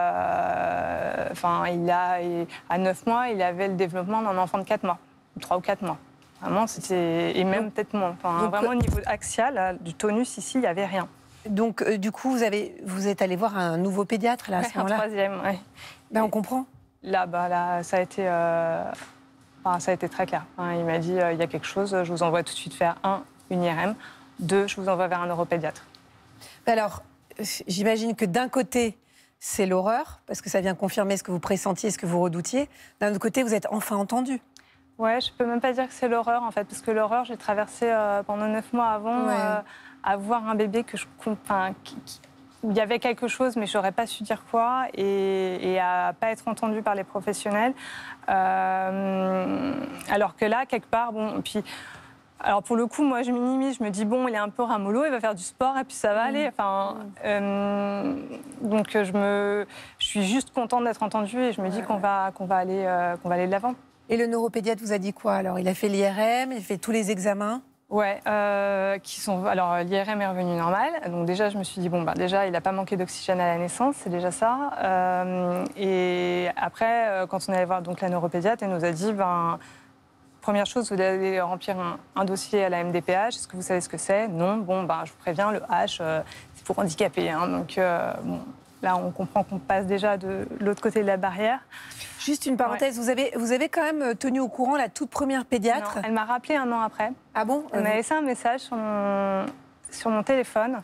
G: Euh, Enfin, il a, et à neuf mois, il avait le développement d'un enfant de quatre mois, trois ou quatre mois. Vraiment, c'était, et même peut-être moins. Enfin,
B: donc,
G: vraiment au niveau axial, là, du tonus ici, il n'y avait rien.
B: Donc, euh, du coup, vous, avez, vous êtes allé voir un nouveau pédiatre, là, à
G: Ouais,
B: ce
G: un
B: moment-là?
G: troisième, ouais.
B: Ben, on comprend.
G: Là, bah, là, ça a été, euh, enfin, ça a été très clair. Hein, il m'a dit, euh, il y a quelque chose, je vous envoie tout de suite faire un, une I R M, deux, je vous envoie vers un neuropédiatre.
B: Alors, j'imagine que d'un côté, c'est l'horreur, parce que ça vient confirmer ce que vous pressentiez, ce que vous redoutiez. D'un autre côté, vous êtes enfin entendu.
G: Ouais, je peux même pas dire que c'est l'horreur en fait, parce que l'horreur, j'ai traversé euh, pendant neuf mois avant
B: Ouais.
G: euh, à voir un bébé que je, enfin, qui- qui- où il y avait quelque chose, mais j'aurais pas su dire quoi, et, et à pas être entendue par les professionnels. Euh, alors que là, quelque part, bon, puis Alors pour le coup, moi je minimise, je me dis bon, il est un peu ramollo, il va faire du sport et puis ça va aller. Enfin, euh, donc je me, je suis juste contente d'être entendue et je me dis qu'on va, qu'on va aller, euh, qu'on va aller de l'avant.
B: Et le neuropédiatre vous a dit quoi alors? Il a fait l'I R M, il a fait tous les examens?
G: Ouais, euh, qui sont. Alors l'I R M est revenu normal, donc déjà je me suis dit bon bah déjà il n'a pas manqué d'oxygène à la naissance, c'est déjà ça. Euh, et après quand on est allé voir donc la neuropédiatre, elle nous a dit ben première chose, vous allez remplir un, un dossier à la M D P H. Est-ce que vous savez ce que c'est? Non. Bon, ben, je vous préviens, le H, euh, c'est pour handicapés. Hein, donc, euh, bon, là, on comprend qu'on passe déjà de l'autre côté de la barrière.
B: Juste une parenthèse, ouais. vous, avez, vous avez quand même tenu au courant la toute première pédiatre?
G: Non, elle m'a rappelé un an après.
B: Ah bon?
G: Elle m'a laissé un message sur mon, sur mon téléphone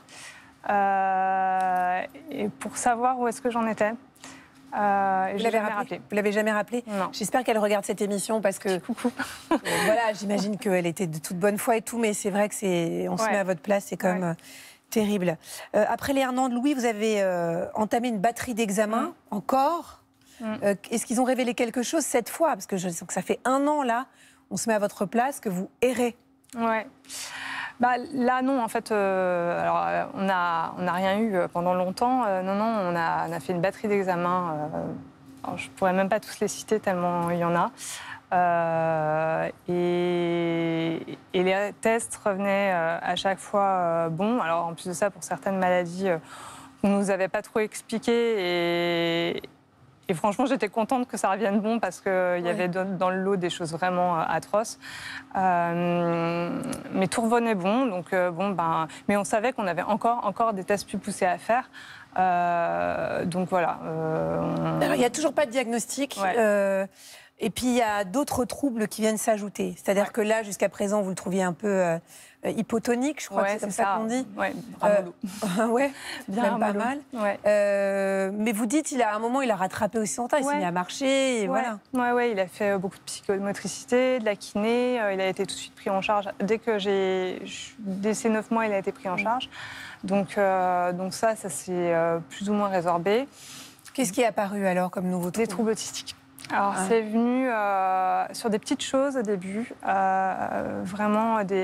G: euh, et pour savoir où est-ce que j'en étais. Euh,
B: vous l'avez rappelé. rappelé Vous l'avez jamais rappelé?
G: Non.
B: J'espère qu'elle regarde cette émission parce que
G: coucou.
B: euh, voilà, j'imagine qu'elle était de toute bonne foi et tout, mais c'est vrai que c'est, on ouais. se met à votre place, c'est quand ouais. même euh, terrible. Euh, après les un an de Louis, vous avez euh, entamé une batterie d'examens mmh. encore. Mmh. Euh, est-ce qu'ils ont révélé quelque chose cette fois? Parce que je sens que ça fait un an là, on se met à votre place, que vous errez.
G: Ouais. Bah, là, non, en fait, euh, alors, on n'a on a rien eu pendant longtemps. Euh, non, non, on a, on a fait une batterie d'examens. Euh, je ne pourrais même pas tous les citer tellement il y en a. Euh, et, et les tests revenaient euh, à chaque fois euh, bons. Alors, en plus de ça, pour certaines maladies, euh, on ne nous avait pas trop expliqué. Et, Et franchement, j'étais contente que ça revienne bon parce qu'il y oui. avait dans le lot des choses vraiment atroces. Euh, mais tout revenait bon. Donc, euh, bon ben, mais on savait qu'on avait encore, encore des tests plus poussés à faire. Euh, donc voilà. Euh, on...
B: Alors, il n'y a toujours pas de diagnostic. Ouais. Euh, et puis, il y a d'autres troubles qui viennent s'ajouter. C'est-à-dire ouais. que là, jusqu'à présent, vous le trouviez un peu... Euh, hypotonique, je crois
G: ouais,
B: que c'est comme ça, ça qu'on dit.
G: Ouais, ramollo.
B: Euh, ouais,
G: bien
B: même pas mal.
G: Ouais.
B: Euh, mais vous dites, il a, à un moment, il a rattrapé aussi son temps, il ouais. s'est mis à marcher, et
G: ouais.
B: voilà.
G: Ouais, ouais, il a fait beaucoup de psychomotricité, de la kiné, euh, il a été tout de suite pris en charge. Dès que j'ai, dès ses neuf mois, il a été pris en charge. Donc, euh, donc ça, ça s'est euh, plus ou moins résorbé.
B: Qu'est-ce qui est apparu alors comme nouveau trouble?
G: Des troubles autistiques. Alors, ah. c'est venu euh, sur des petites choses au début, euh, vraiment des...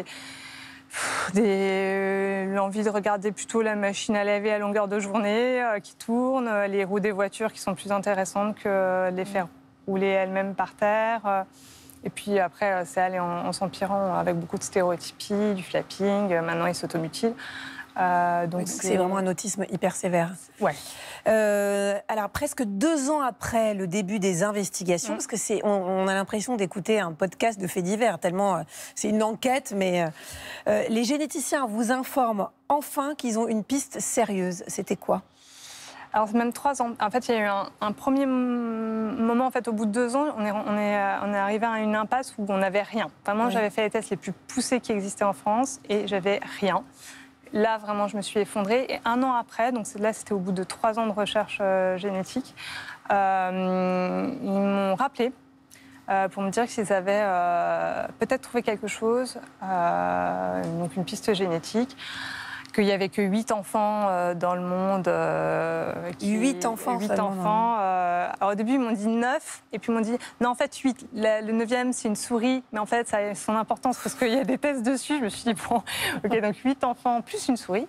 G: Des... l'envie de regarder plutôt la machine à laver à longueur de journée euh, qui tourne, euh, les roues des voitures qui sont plus intéressantes que les faire rouler elles-mêmes par terre. Euh, et puis après, euh, c'est allé en, en s'empirant avec beaucoup de stéréotypies, du flapping. Euh, maintenant, il s'automutile.
B: Euh, donc oui, c'est... c'est vraiment un autisme hyper sévère.
G: Ouais.
B: Euh, alors presque deux ans après le début des investigations, mmh. parce que c'est, on, on a l'impression d'écouter un podcast de faits divers tellement euh, c'est une enquête, mais euh, les généticiens vous informent enfin qu'ils ont une piste sérieuse. C'était quoi?
G: Alors même trois ans. En fait, il y a eu un, un premier moment. En fait, au bout de deux ans, on est, on est, on est arrivé à une impasse où on n'avait rien. Vraiment, oui. j'avais fait les tests les plus poussés qui existaient en France et j'avais rien. Là, vraiment, je me suis effondrée. Et un an après, donc là, c'était au bout de trois ans de recherche euh, génétique, euh, ils m'ont rappelé euh, pour me dire qu'ils avaient euh, peut-être trouvé quelque chose, euh, donc une piste génétique, qu'il n'y avait que huit enfants euh, dans le monde. Euh,
B: qui... Huit enfants
G: Huit enfants. Euh, alors au début, ils m'ont dit neuf, et puis ils m'ont dit non, en fait, huit. Le, le neuvième, c'est une souris, mais en fait, ça a son importance parce qu'il y a des tests dessus. Je me suis dit, bon, ok, donc huit enfants plus une souris.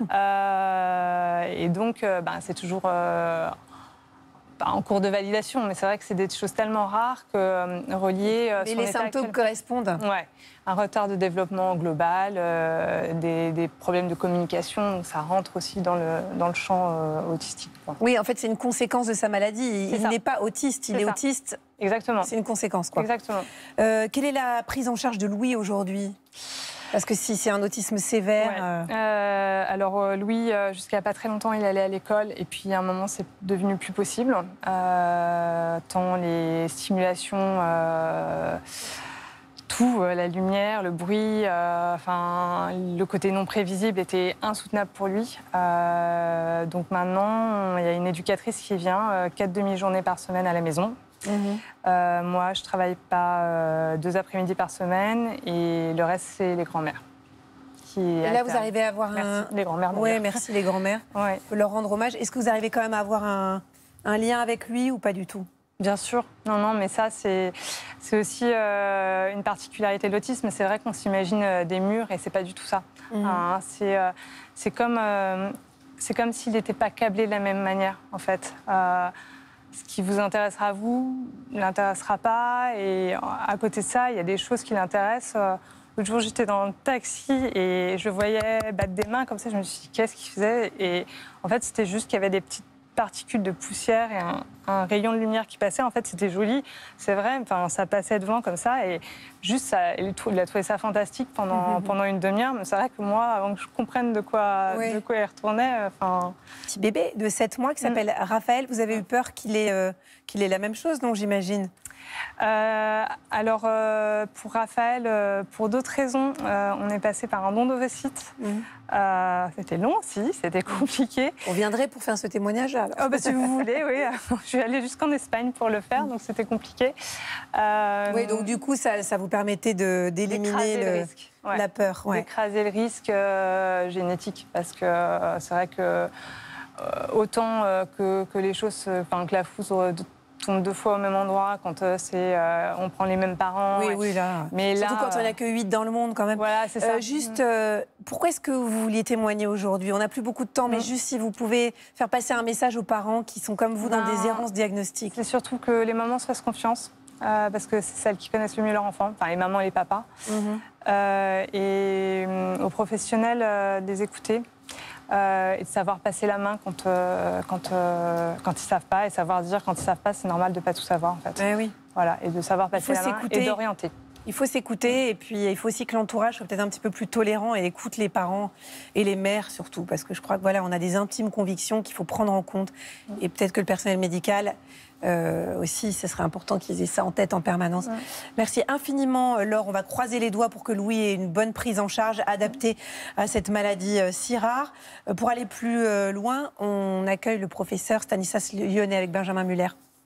G: euh, et donc, euh, ben, c'est toujours. Euh, en cours de validation, mais c'est vrai que c'est des choses tellement rares que euh, relier... Euh,
B: mais les symptômes actuel... correspondent.
G: Ouais, un retard de développement global, euh, des, des problèmes de communication, donc ça rentre aussi dans le, dans le champ euh, autistique. Quoi.
B: Oui, en fait, c'est une conséquence de sa maladie. Il n'est pas autiste, il est, est autiste.
G: Exactement.
B: C'est une conséquence, quoi.
G: Exactement.
B: Euh, quelle est la prise en charge de Louis aujourd'hui ? Parce que si c'est un autisme sévère...
G: Ouais. Euh... Euh, alors Louis, euh, jusqu'à pas très longtemps, il allait à l'école et puis à un moment, c'est devenu plus possible. Euh, tant les stimulations, euh, tout, euh, la lumière, le bruit, euh, enfin, le côté non prévisible était insoutenable pour lui. Euh, donc maintenant, il y a une éducatrice qui vient euh, quatre demi-journées par semaine à la maison. Mmh. Euh, moi, je travaille pas euh, deux après-midi par semaine et le reste, c'est les grands-mères. Qui
B: et là, vous arrivez à avoir
G: merci,
B: un...
G: les grands-mères.
B: Oui, merci les grands-mères.
G: Ouais.
B: On peut leur rendre hommage. Est-ce que vous arrivez quand même à avoir un, un lien avec lui ou pas du tout ?
G: Bien sûr, non, non, mais ça, c'est c'est aussi euh, une particularité de l'autisme. C'est vrai qu'on s'imagine euh, des murs et c'est pas du tout ça.
B: Mhm.
G: Hein, c'est euh, c'est comme, euh, c'est comme s'il n'était pas câblé de la même manière, en fait. Euh, ce qui vous intéressera à vous ne l'intéressera pas. Et à côté de ça, il y a des choses qui l'intéressent. Euh, L'autre jour, j'étais dans le taxi et je voyais battre des mains comme ça. Je me suis dit, qu'est-ce qu'il faisait? Et en fait, c'était juste qu'il y avait des petites particules de poussière et un, un rayon de lumière qui passait. En fait, c'était joli. C'est vrai, enfin, ça passait devant comme ça. Et juste, ça, il a trouvé ça fantastique pendant, mmh. pendant une demi-heure. Mais c'est vrai que moi, avant que je comprenne de quoi, oui. de quoi il retournait... Enfin...
B: Petit bébé de sept mois qui s'appelle mmh. Raphaël, vous avez eu peur qu'il ait, euh, qu'il ait la même chose, donc j'imagine?
G: Euh, alors, euh, pour Raphaël, euh, pour d'autres raisons, euh, on est passé par un don d'ovocytes. Mmh. Euh, c'était long aussi, c'était compliqué.
B: On viendrait pour faire ce témoignage-là.
G: Oh, bah, si vous voulez, oui. Je suis allée jusqu'en Espagne pour le faire, donc c'était compliqué. Euh,
B: oui, donc du coup, ça, ça vous permettait de, d'éliminer le,
G: le risque. Ouais.
B: La peur. Ouais.
G: D'écraser le risque euh, génétique, parce que euh, c'est vrai que euh, autant euh, que, que les choses, enfin que la foudre tombe deux fois au même endroit quand euh, c'est, euh, on prend les mêmes parents.
B: Oui,
G: et...
B: oui, là.
G: Mais
B: surtout
G: là,
B: quand il n'y en a que huit dans le monde, quand même.
G: Voilà, c'est ça.
B: Euh, juste, euh, pourquoi est-ce que vous vouliez témoigner aujourd'hui? On n'a plus beaucoup de temps, mais mmh. juste si vous pouvez faire passer un message aux parents qui sont comme vous dans ben, des errances diagnostiques.
G: C'est surtout que les mamans se fassent confiance, euh, parce que c'est celles qui connaissent le mieux leur enfant, enfin les mamans et les papas. Mmh. Euh, et euh, aux professionnels euh, de les écouter. Euh, et de savoir passer la main quand, euh, quand, euh, quand ils ne savent pas, et savoir dire quand ils ne savent pas, c'est normal de ne pas tout savoir, en fait.
B: Eh oui.
G: Voilà, et de savoir passer la main et d'orienter.
B: Il faut s'écouter, et puis il faut aussi que l'entourage soit peut-être un petit peu plus tolérant et écoute les parents et les mères surtout, parce que je crois que voilà, on a des intimes convictions qu'il faut prendre en compte, et peut-être que le personnel médical euh, aussi, ce serait important qu'ils aient ça en tête en permanence. Ouais. Merci infiniment, Laure. On va croiser les doigts pour que Louis ait une bonne prise en charge adaptée à cette maladie euh, si rare. Euh, pour aller plus euh, loin, on accueille le professeur Stanislas Lyonnet avec Benjamin Muller.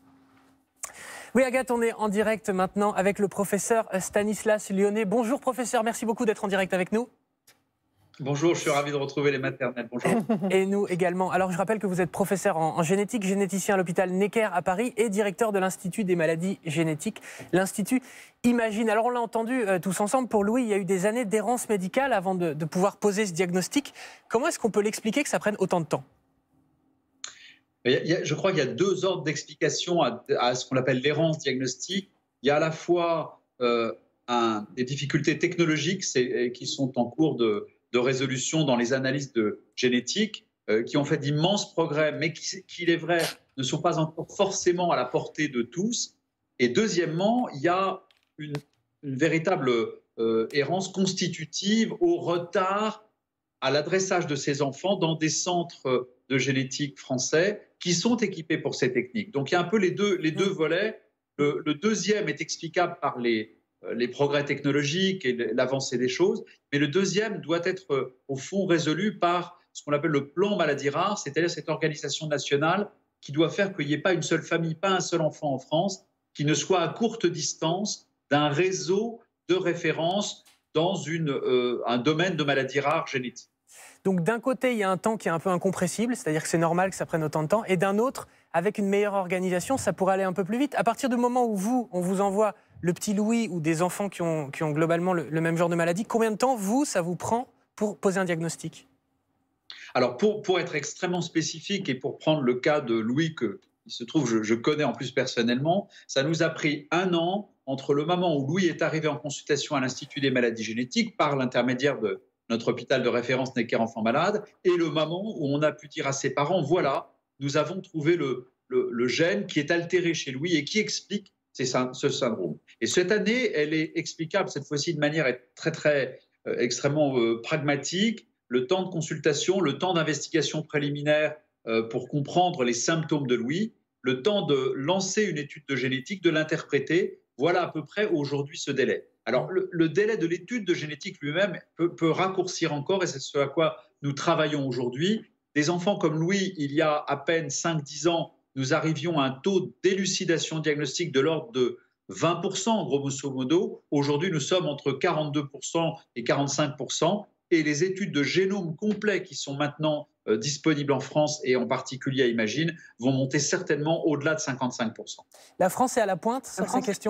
A: Oui, Agathe, on est en direct maintenant avec le professeur Stanislas Lyonnet. Bonjour, professeur, merci beaucoup d'être en direct avec nous.
H: Bonjour, je suis ravi de retrouver les maternelles. Bonjour.
A: Et nous également. Alors, je rappelle que vous êtes professeur en, en génétique, généticien à l'hôpital Necker à Paris et directeur de l'Institut des maladies génétiques, l'Institut Imagine. Alors, on l'a entendu euh, tous ensemble, pour Louis, il y a eu des années d'errance médicale avant de, de pouvoir poser ce diagnostic. Comment est-ce qu'on peut l'expliquer que ça prenne autant de temps ?
H: Il y a, je crois qu'il y a deux ordres d'explication à, à ce qu'on appelle l'errance diagnostique. Il y a à la fois euh, un, des difficultés technologiques qui sont en cours de, de résolution dans les analyses de génétique, euh, qui ont fait d'immenses progrès, mais qui, qui, il est vrai, ne sont pas encore forcément à la portée de tous. Et deuxièmement, il y a une, une véritable euh, errance constitutive au retard à l'adressage de ces enfants dans des centres de génétique français qui sont équipés pour ces techniques. Donc il y a un peu les deux, les deux volets. Le, le deuxième est explicable par les, les progrès technologiques et l'avancée des choses, mais le deuxième doit être euh, au fond résolu par ce qu'on appelle le plan maladie rare, c'est-à-dire cette organisation nationale qui doit faire qu'il n'y ait pas une seule famille, pas un seul enfant en France qui ne soit à courte distance d'un réseau de référence dans une, euh, un domaine de maladies rares génétiques.
A: Donc d'un côté, il y a un temps qui est un peu incompressible, c'est-à-dire que c'est normal que ça prenne autant de temps, et d'un autre, avec une meilleure organisation, ça pourrait aller un peu plus vite. À partir du moment où vous, on vous envoie le petit Louis ou des enfants qui ont, qui ont globalement le, le même genre de maladie, combien de temps, vous, ça vous prend pour poser un diagnostic ?
H: Alors, pour, pour être extrêmement spécifique et pour prendre le cas de Louis, que il se trouve, je, je connais en plus personnellement, ça nous a pris un an entre le moment où Louis est arrivé en consultation à l'Institut des maladies génétiques par l'intermédiaire de notre hôpital de référence Necker Enfants Malades, et le moment où on a pu dire à ses parents, voilà, nous avons trouvé le, le, le gène qui est altéré chez Louis et qui explique ces, ce syndrome. Et cette année, elle est explicable cette fois-ci de manière très, très euh, extrêmement euh, pragmatique. Le temps de consultation, le temps d'investigation préliminaire euh, pour comprendre les symptômes de Louis, le temps de lancer une étude de génétique, de l'interpréter, voilà à peu près aujourd'hui ce délai. Alors, le, le délai de l'étude de génétique lui-même peut, peut raccourcir encore, et c'est ce à quoi nous travaillons aujourd'hui. Des enfants comme Louis, il y a à peine cinq dix ans, nous arrivions à un taux d'élucidation diagnostique de l'ordre de vingt pour cent, grosso modo. Aujourd'hui, nous sommes entre quarante-deux pour cent et quarante-cinq pour cent. et les études de génome complet qui sont maintenant euh, disponibles en France et en particulier à Imagine vont monter certainement au-delà de cinquante-cinq pour cent.
A: La France est à la pointe sur ces questions ?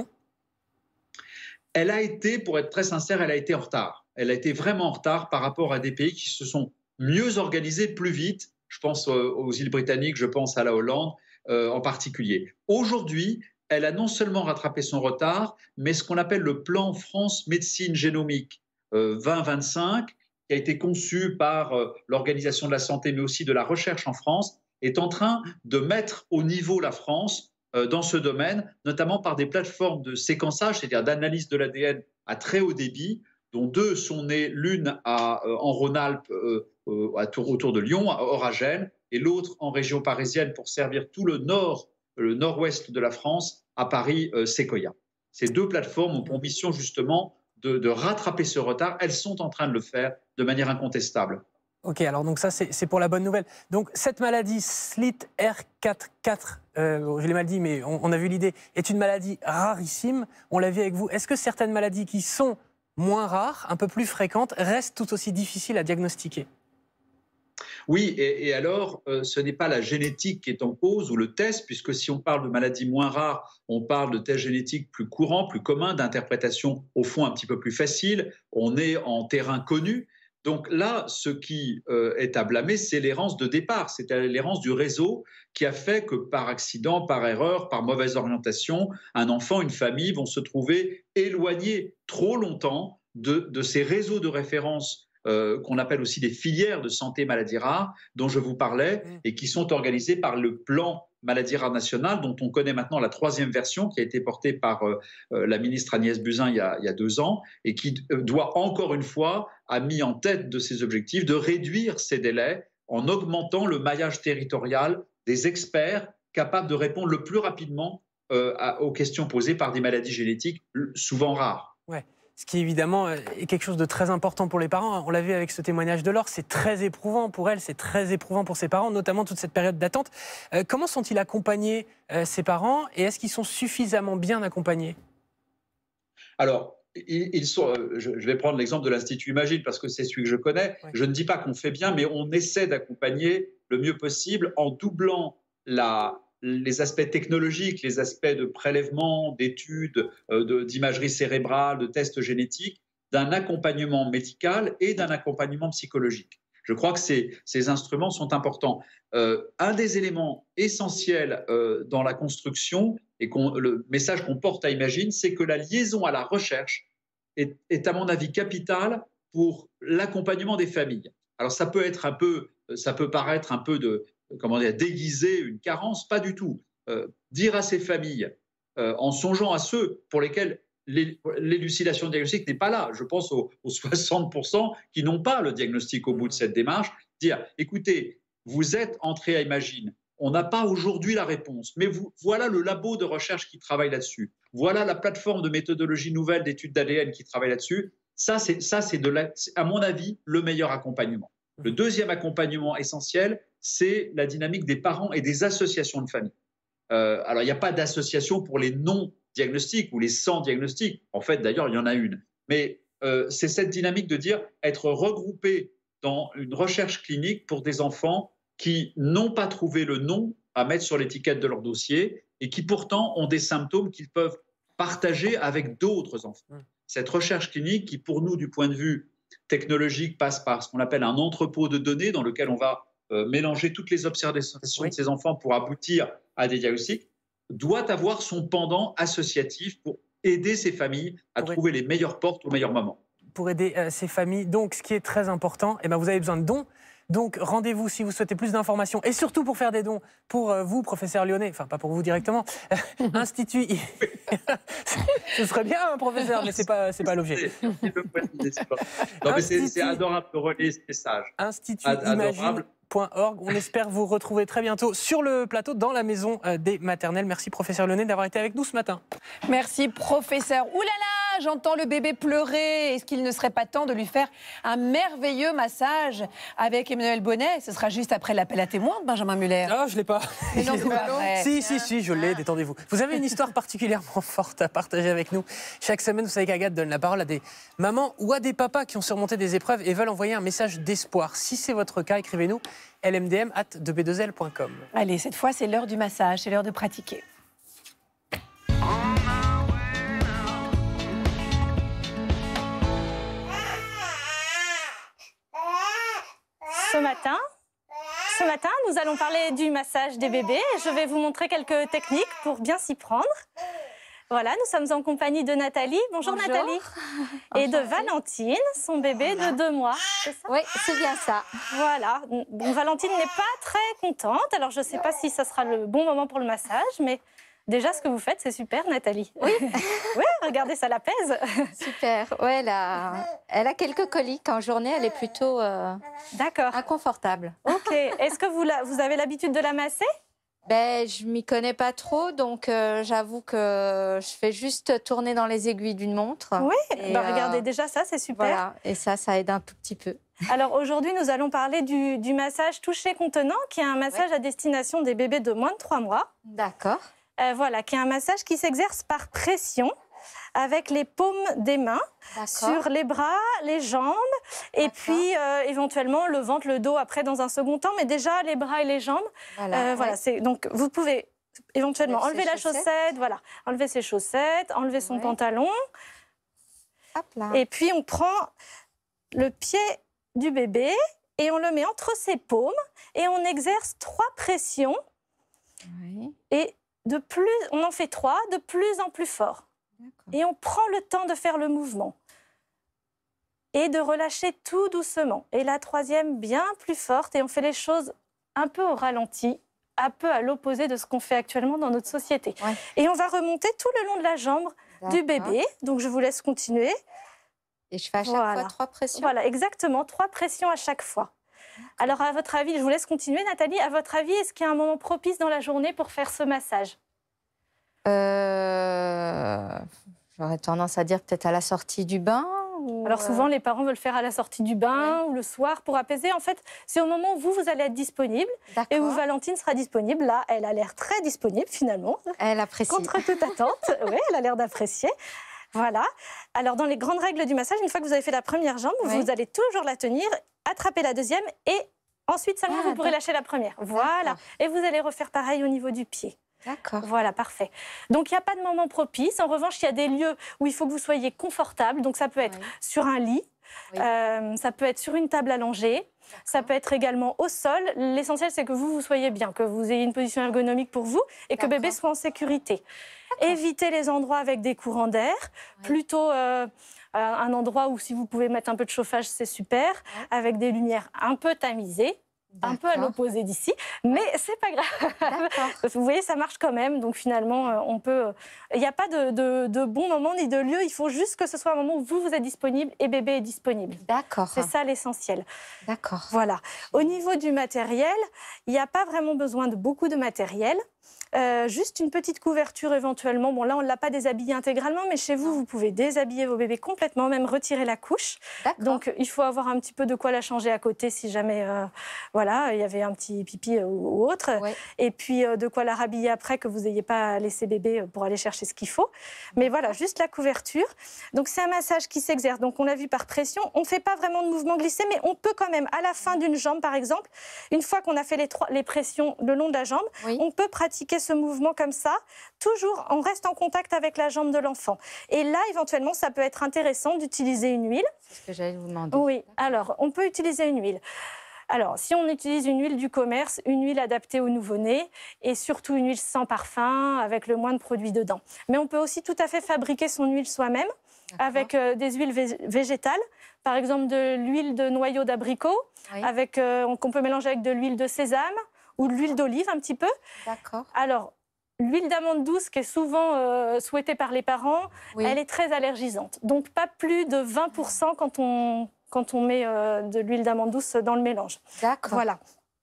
H: Elle a été, pour être très sincère, elle a été en retard. Elle a été vraiment en retard par rapport à des pays qui se sont mieux organisés plus vite. Je pense aux îles britanniques, je pense à la Hollande euh, en particulier. Aujourd'hui, elle a non seulement rattrapé son retard, mais ce qu'on appelle le plan France médecine génomique euh, vingt vingt-cinq, qui a été conçu par euh, l'Organisation de la santé, mais aussi de la recherche en France, est en train de mettre au niveau la France euh, dans ce domaine, notamment par des plateformes de séquençage, c'est-à-dire d'analyse de l'A D N à très haut débit, dont deux sont nées, l'une à, euh, en Rhône-Alpes, euh, euh, à, autour de Lyon, à Oragène, et l'autre en région parisienne pour servir tout le nord, le nord-ouest de la France, à Paris, euh, Sequoia. Ces deux plateformes ont pour mission justement de, de rattraper ce retard. Elles sont en train de le faire de manière incontestable.
A: Ok, alors donc ça c'est pour la bonne nouvelle. Donc cette maladie S L I T R quatre-quatre, euh, je l'ai mal dit mais on, on a vu l'idée, est une maladie rarissime, on l'a vu avec vous. Est-ce que certaines maladies qui sont moins rares, un peu plus fréquentes, restent tout aussi difficiles à diagnostiquer ?
H: Oui, et, et alors, euh, ce n'est pas la génétique qui est en cause ou le test, puisque si on parle de maladies moins rares, on parle de tests génétiques plus courants, plus communs, d'interprétation au fond un petit peu plus facile. On est en terrain connu. Donc là, ce qui euh, est à blâmer, c'est l'errance de départ, c'est l'errance du réseau qui a fait que par accident, par erreur, par mauvaise orientation, un enfant, une famille vont se trouver éloignés trop longtemps de, de ces réseaux de référence euh, qu'on appelle aussi des filières de santé maladies rares, dont je vous parlais, et qui sont organisées par le plan Maladies rares nationales, dont on connaît maintenant la troisième version, qui a été portée par euh, la ministre Agnès Buzyn il y, a, il y a deux ans, et qui doit encore une fois, a mis en tête de ses objectifs de réduire ces délais en augmentant le maillage territorial des experts capables de répondre le plus rapidement euh, à, aux questions posées par des maladies génétiques souvent rares.
A: Ouais. Ce qui évidemment est quelque chose de très important pour les parents. On l'a vu avec ce témoignage de Laure, c'est très éprouvant pour elle, c'est très éprouvant pour ses parents, notamment toute cette période d'attente. Euh, comment sont-ils accompagnés, euh, ces parents, et est-ce qu'ils sont suffisamment bien accompagnés ?
H: Alors, ils, ils sont, je, je vais prendre l'exemple de l'Institut Imagine parce que c'est celui que je connais. Ouais. Je ne dis pas qu'on fait bien, mais on essaie d'accompagner le mieux possible en doublant la... les aspects technologiques, les aspects de prélèvement, d'études, euh, d'imagerie cérébrale, de tests génétiques, d'un accompagnement médical et d'un accompagnement psychologique. Je crois que ces, ces instruments sont importants. Euh, un des éléments essentiels euh, dans la construction, et le message qu'on porte à Imagine, c'est que la liaison à la recherche est, est à mon avis, capitale pour l'accompagnement des familles. Alors ça peut être un peu, ça peut paraître un peu de... comment dire, déguiser une carence, pas du tout. Euh, dire à ces familles, euh, en songeant à ceux pour lesquels l'élucidation diagnostique n'est pas là, je pense aux, aux soixante pour cent qui n'ont pas le diagnostic au bout de cette démarche, dire, écoutez, vous êtes entrés à Imagine, on n'a pas aujourd'hui la réponse, mais vous, voilà le labo de recherche qui travaille là-dessus, voilà la plateforme de méthodologie nouvelle d'études d'A D N qui travaille là-dessus, ça c'est, ça c'est de la, à mon avis, le meilleur accompagnement. Le deuxième accompagnement essentiel, c'est la dynamique des parents et des associations de famille. Euh, alors, il n'y a pas d'association pour les non-diagnostics ou les sans-diagnostics. En fait, d'ailleurs, il y en a une. Mais euh, c'est cette dynamique de dire être regroupés dans une recherche clinique pour des enfants qui n'ont pas trouvé le nom à mettre sur l'étiquette de leur dossier et qui pourtant ont des symptômes qu'ils peuvent partager avec d'autres enfants. Cette recherche clinique qui, pour nous, du point de vue technologique, passe par ce qu'on appelle un entrepôt de données dans lequel on va euh, mélanger toutes les observations oui. de ces enfants pour aboutir à des diagnostics, doit avoir son pendant associatif pour aider ces familles à pour trouver aider. les meilleures portes au meilleur moment.
A: Pour aider euh, ces familles, donc ce qui est très important, eh ben, vous avez besoin de dons. Donc rendez-vous si vous souhaitez plus d'informations et surtout pour faire des dons pour euh, vous, professeur Lyonnais, enfin pas pour vous directement, Institut... Ce serait bien, hein, professeur, mais ce n'est pas, pas l'objet.
H: C'est adorable de relayer ce message.
A: Institut Imagine point org. On espère vous retrouver très bientôt sur le plateau dans la maison des maternelles. Merci professeur Lyonnais d'avoir été avec nous ce matin.
B: Merci professeur. Ouh là là, j'entends le bébé pleurer. Est-ce qu'il ne serait pas temps de lui faire un merveilleux massage avec Emmanuel Bonnet? Ce sera juste après l'appel à témoins de Benjamin Muller.
A: Ah, je l'ai pas.
B: Mais non, c'est pas vrai.
A: Si, si, si, je l'ai, détendez-vous. Vous avez une histoire particulièrement forte à partager avec nous. Chaque semaine, vous savez qu'Agathe donne la parole à des mamans ou à des papas qui ont surmonté des épreuves et veulent envoyer un message d'espoir. Si c'est votre cas, écrivez-nous l m d m arobase deux b deux l point com.
B: Allez, cette fois, c'est l'heure du massage, c'est l'heure de pratiquer.
C: Ce matin, ce matin, nous allons parler du massage des bébés. Je vais vous montrer quelques techniques pour bien s'y prendre. Voilà, nous sommes en compagnie de Nathalie. Bonjour,
I: Bonjour.
C: Nathalie. Et de Valentine, son bébé voilà. de deux mois. C'est ça ?
I: Oui, c'est bien ça.
C: Voilà. Bon, Valentine n'est pas très contente. Alors, je ne sais pas si ça sera le bon moment pour le massage, mais déjà, ce que vous faites, c'est super, Nathalie.
I: Oui.
C: Oui, regardez, ça l'apaise.
I: Super. Ouais, elle a, elle a quelques coliques. En journée, elle est plutôt euh,
C: D'accord.
I: inconfortable.
C: Ok. Est-ce que vous, la, vous avez l'habitude de la masser ?
I: Ben, je m'y connais pas trop, donc euh, j'avoue que je fais juste tourner dans les aiguilles d'une montre.
C: Oui,
I: et,
C: bah,
I: euh,
C: regardez, déjà ça, c'est super.
I: Voilà, et ça, ça aide un tout petit peu.
C: Alors aujourd'hui, nous allons parler du, du massage toucher contenant, qui est un massage
I: ouais.
C: à destination des bébés de moins de trois mois.
I: D'accord.
C: Euh, voilà, qui est un massage qui s'exerce par pression, avec les paumes des mains, sur les bras, les jambes, et puis euh, éventuellement le ventre, le dos après dans un second temps, mais déjà les bras et les jambes.
I: Voilà.
C: Euh,
I: ouais.
C: voilà, c'est, donc vous pouvez éventuellement
I: Enlever
C: enlever
I: ses
C: la
I: chaussettes.
C: chaussette, voilà, enlever ses chaussettes, enlever son
I: Ouais.
C: pantalon,
I: Hop là.
C: et puis on prend le pied du bébé et on le met entre ses paumes et on exerce trois pressions
I: Oui.
C: et de plus, on en fait trois, de plus en plus fort.
I: D'accord.
C: Et on prend le temps de faire le mouvement et de relâcher tout doucement. Et la troisième, bien plus forte, et on fait les choses un peu au ralenti, un peu à l'opposé de ce qu'on fait actuellement dans notre société.
I: Ouais.
C: Et on va remonter tout le long de la jambe du
I: D'accord.
C: bébé. Donc je vous laisse continuer.
I: Et je fais à chaque
C: Voilà.
I: fois trois pressions.
C: Voilà, exactement, trois pressions à chaque fois. Alors à votre avis, je vous laisse continuer, Nathalie, à votre avis, est-ce qu'il y a un moment propice dans la journée pour faire ce massage ?
I: Euh, J'aurais tendance à dire peut-être à la sortie du bain. Ou
C: Alors souvent, les parents veulent faire à la sortie du bain
I: Ouais.
C: ou le soir pour apaiser. En fait, c'est au moment où vous, vous allez être disponible et où
I: D'accord.
C: Valentine sera disponible. Là, elle a l'air très disponible finalement,
I: Elle apprécie.
C: contre toute attente. Oui, elle a l'air d'apprécier. Voilà. Alors, dans les grandes règles du massage, une fois que vous avez fait la première jambe,
I: Oui.
C: vous allez toujours la tenir, attraper la deuxième et ensuite seulement
I: Ah,
C: vous pourrez
I: d'accord.
C: lâcher la première. Voilà.
I: D'accord.
C: Et vous allez refaire pareil au niveau du pied.
I: D'accord.
C: Voilà, parfait. Donc, il n'y a pas de moment propice. En revanche, il y a des lieux où il faut que vous soyez confortable. Donc, ça peut être
I: Oui.
C: sur un lit,
I: Oui.
C: euh, ça peut être sur une table allongée, ça peut être également au sol. L'essentiel, c'est que vous, vous soyez bien, que vous ayez une position ergonomique pour vous et que
I: D'accord.
C: bébé soit en sécurité. Évitez les endroits avec des courants d'air,
I: Oui.
C: plutôt euh, un endroit où si vous pouvez mettre un peu de chauffage, c'est super, avec des lumières un peu tamisées. Un peu à
I: D'accord.
C: l'opposé d'ici, mais c'est pas grave.
I: D'accord.
C: Vous voyez, ça marche quand même. Donc finalement, euh, on peut. Il n'y a pas de, de, de bon moment ni de lieu. Il faut juste que ce soit un moment où vous vous êtes disponible et bébé est disponible.
I: D'accord.
C: C'est ça l'essentiel.
I: D'accord.
C: Voilà. Au niveau du matériel, il n'y a pas vraiment besoin de beaucoup de matériel. Euh, juste une petite couverture éventuellement. Bon, là, on ne l'a pas déshabillé intégralement, mais chez vous, vous pouvez déshabiller vos bébés complètement, même retirer la couche.
I: D'accord.
C: Donc, il faut avoir un petit peu de quoi la changer à côté si jamais, euh, voilà, il y avait un petit pipi euh, ou, ou autre.
I: Ouais.
C: Et puis, euh, de quoi la rhabiller après, que vous n'ayez pas à laisser bébé euh, pour aller chercher ce qu'il faut. Mais voilà, juste la couverture. Donc, c'est un massage qui s'exerce. Donc, on l'a vu par pression. On ne fait pas vraiment de mouvement glissé, mais on peut quand même, à la fin d'une jambe, par exemple, une fois qu'on a fait les, trois, les pressions le long de la jambe,
I: Oui.
C: on peut pratiquer ce mouvement comme ça. Toujours, on reste en contact avec la jambe de l'enfant. Et là, éventuellement, ça peut être intéressant d'utiliser une huile.
I: C'est ce que j'allais vous demander.
C: Oui, alors, on peut utiliser une huile. Alors, si on utilise une huile du commerce, une huile adaptée au nouveau-né et surtout une huile sans parfum, avec le moins de produits dedans. Mais on peut aussi tout à fait fabriquer son huile soi-même avec euh, des huiles vég- végétales, par exemple de l'huile de noyau d'abricot,
I: Oui.
C: avec, euh, qu'on peut mélanger avec de l'huile de sésame ou de l'huile d'olive un petit peu.
I: D'accord.
C: Alors, l'huile d'amande douce, qui est souvent euh, souhaitée par les parents,
I: Oui.
C: elle est très allergisante. Donc, pas plus de vingt pour cent quand on, quand on met euh, de l'huile d'amande douce dans le mélange.
I: D'accord.
C: Voilà.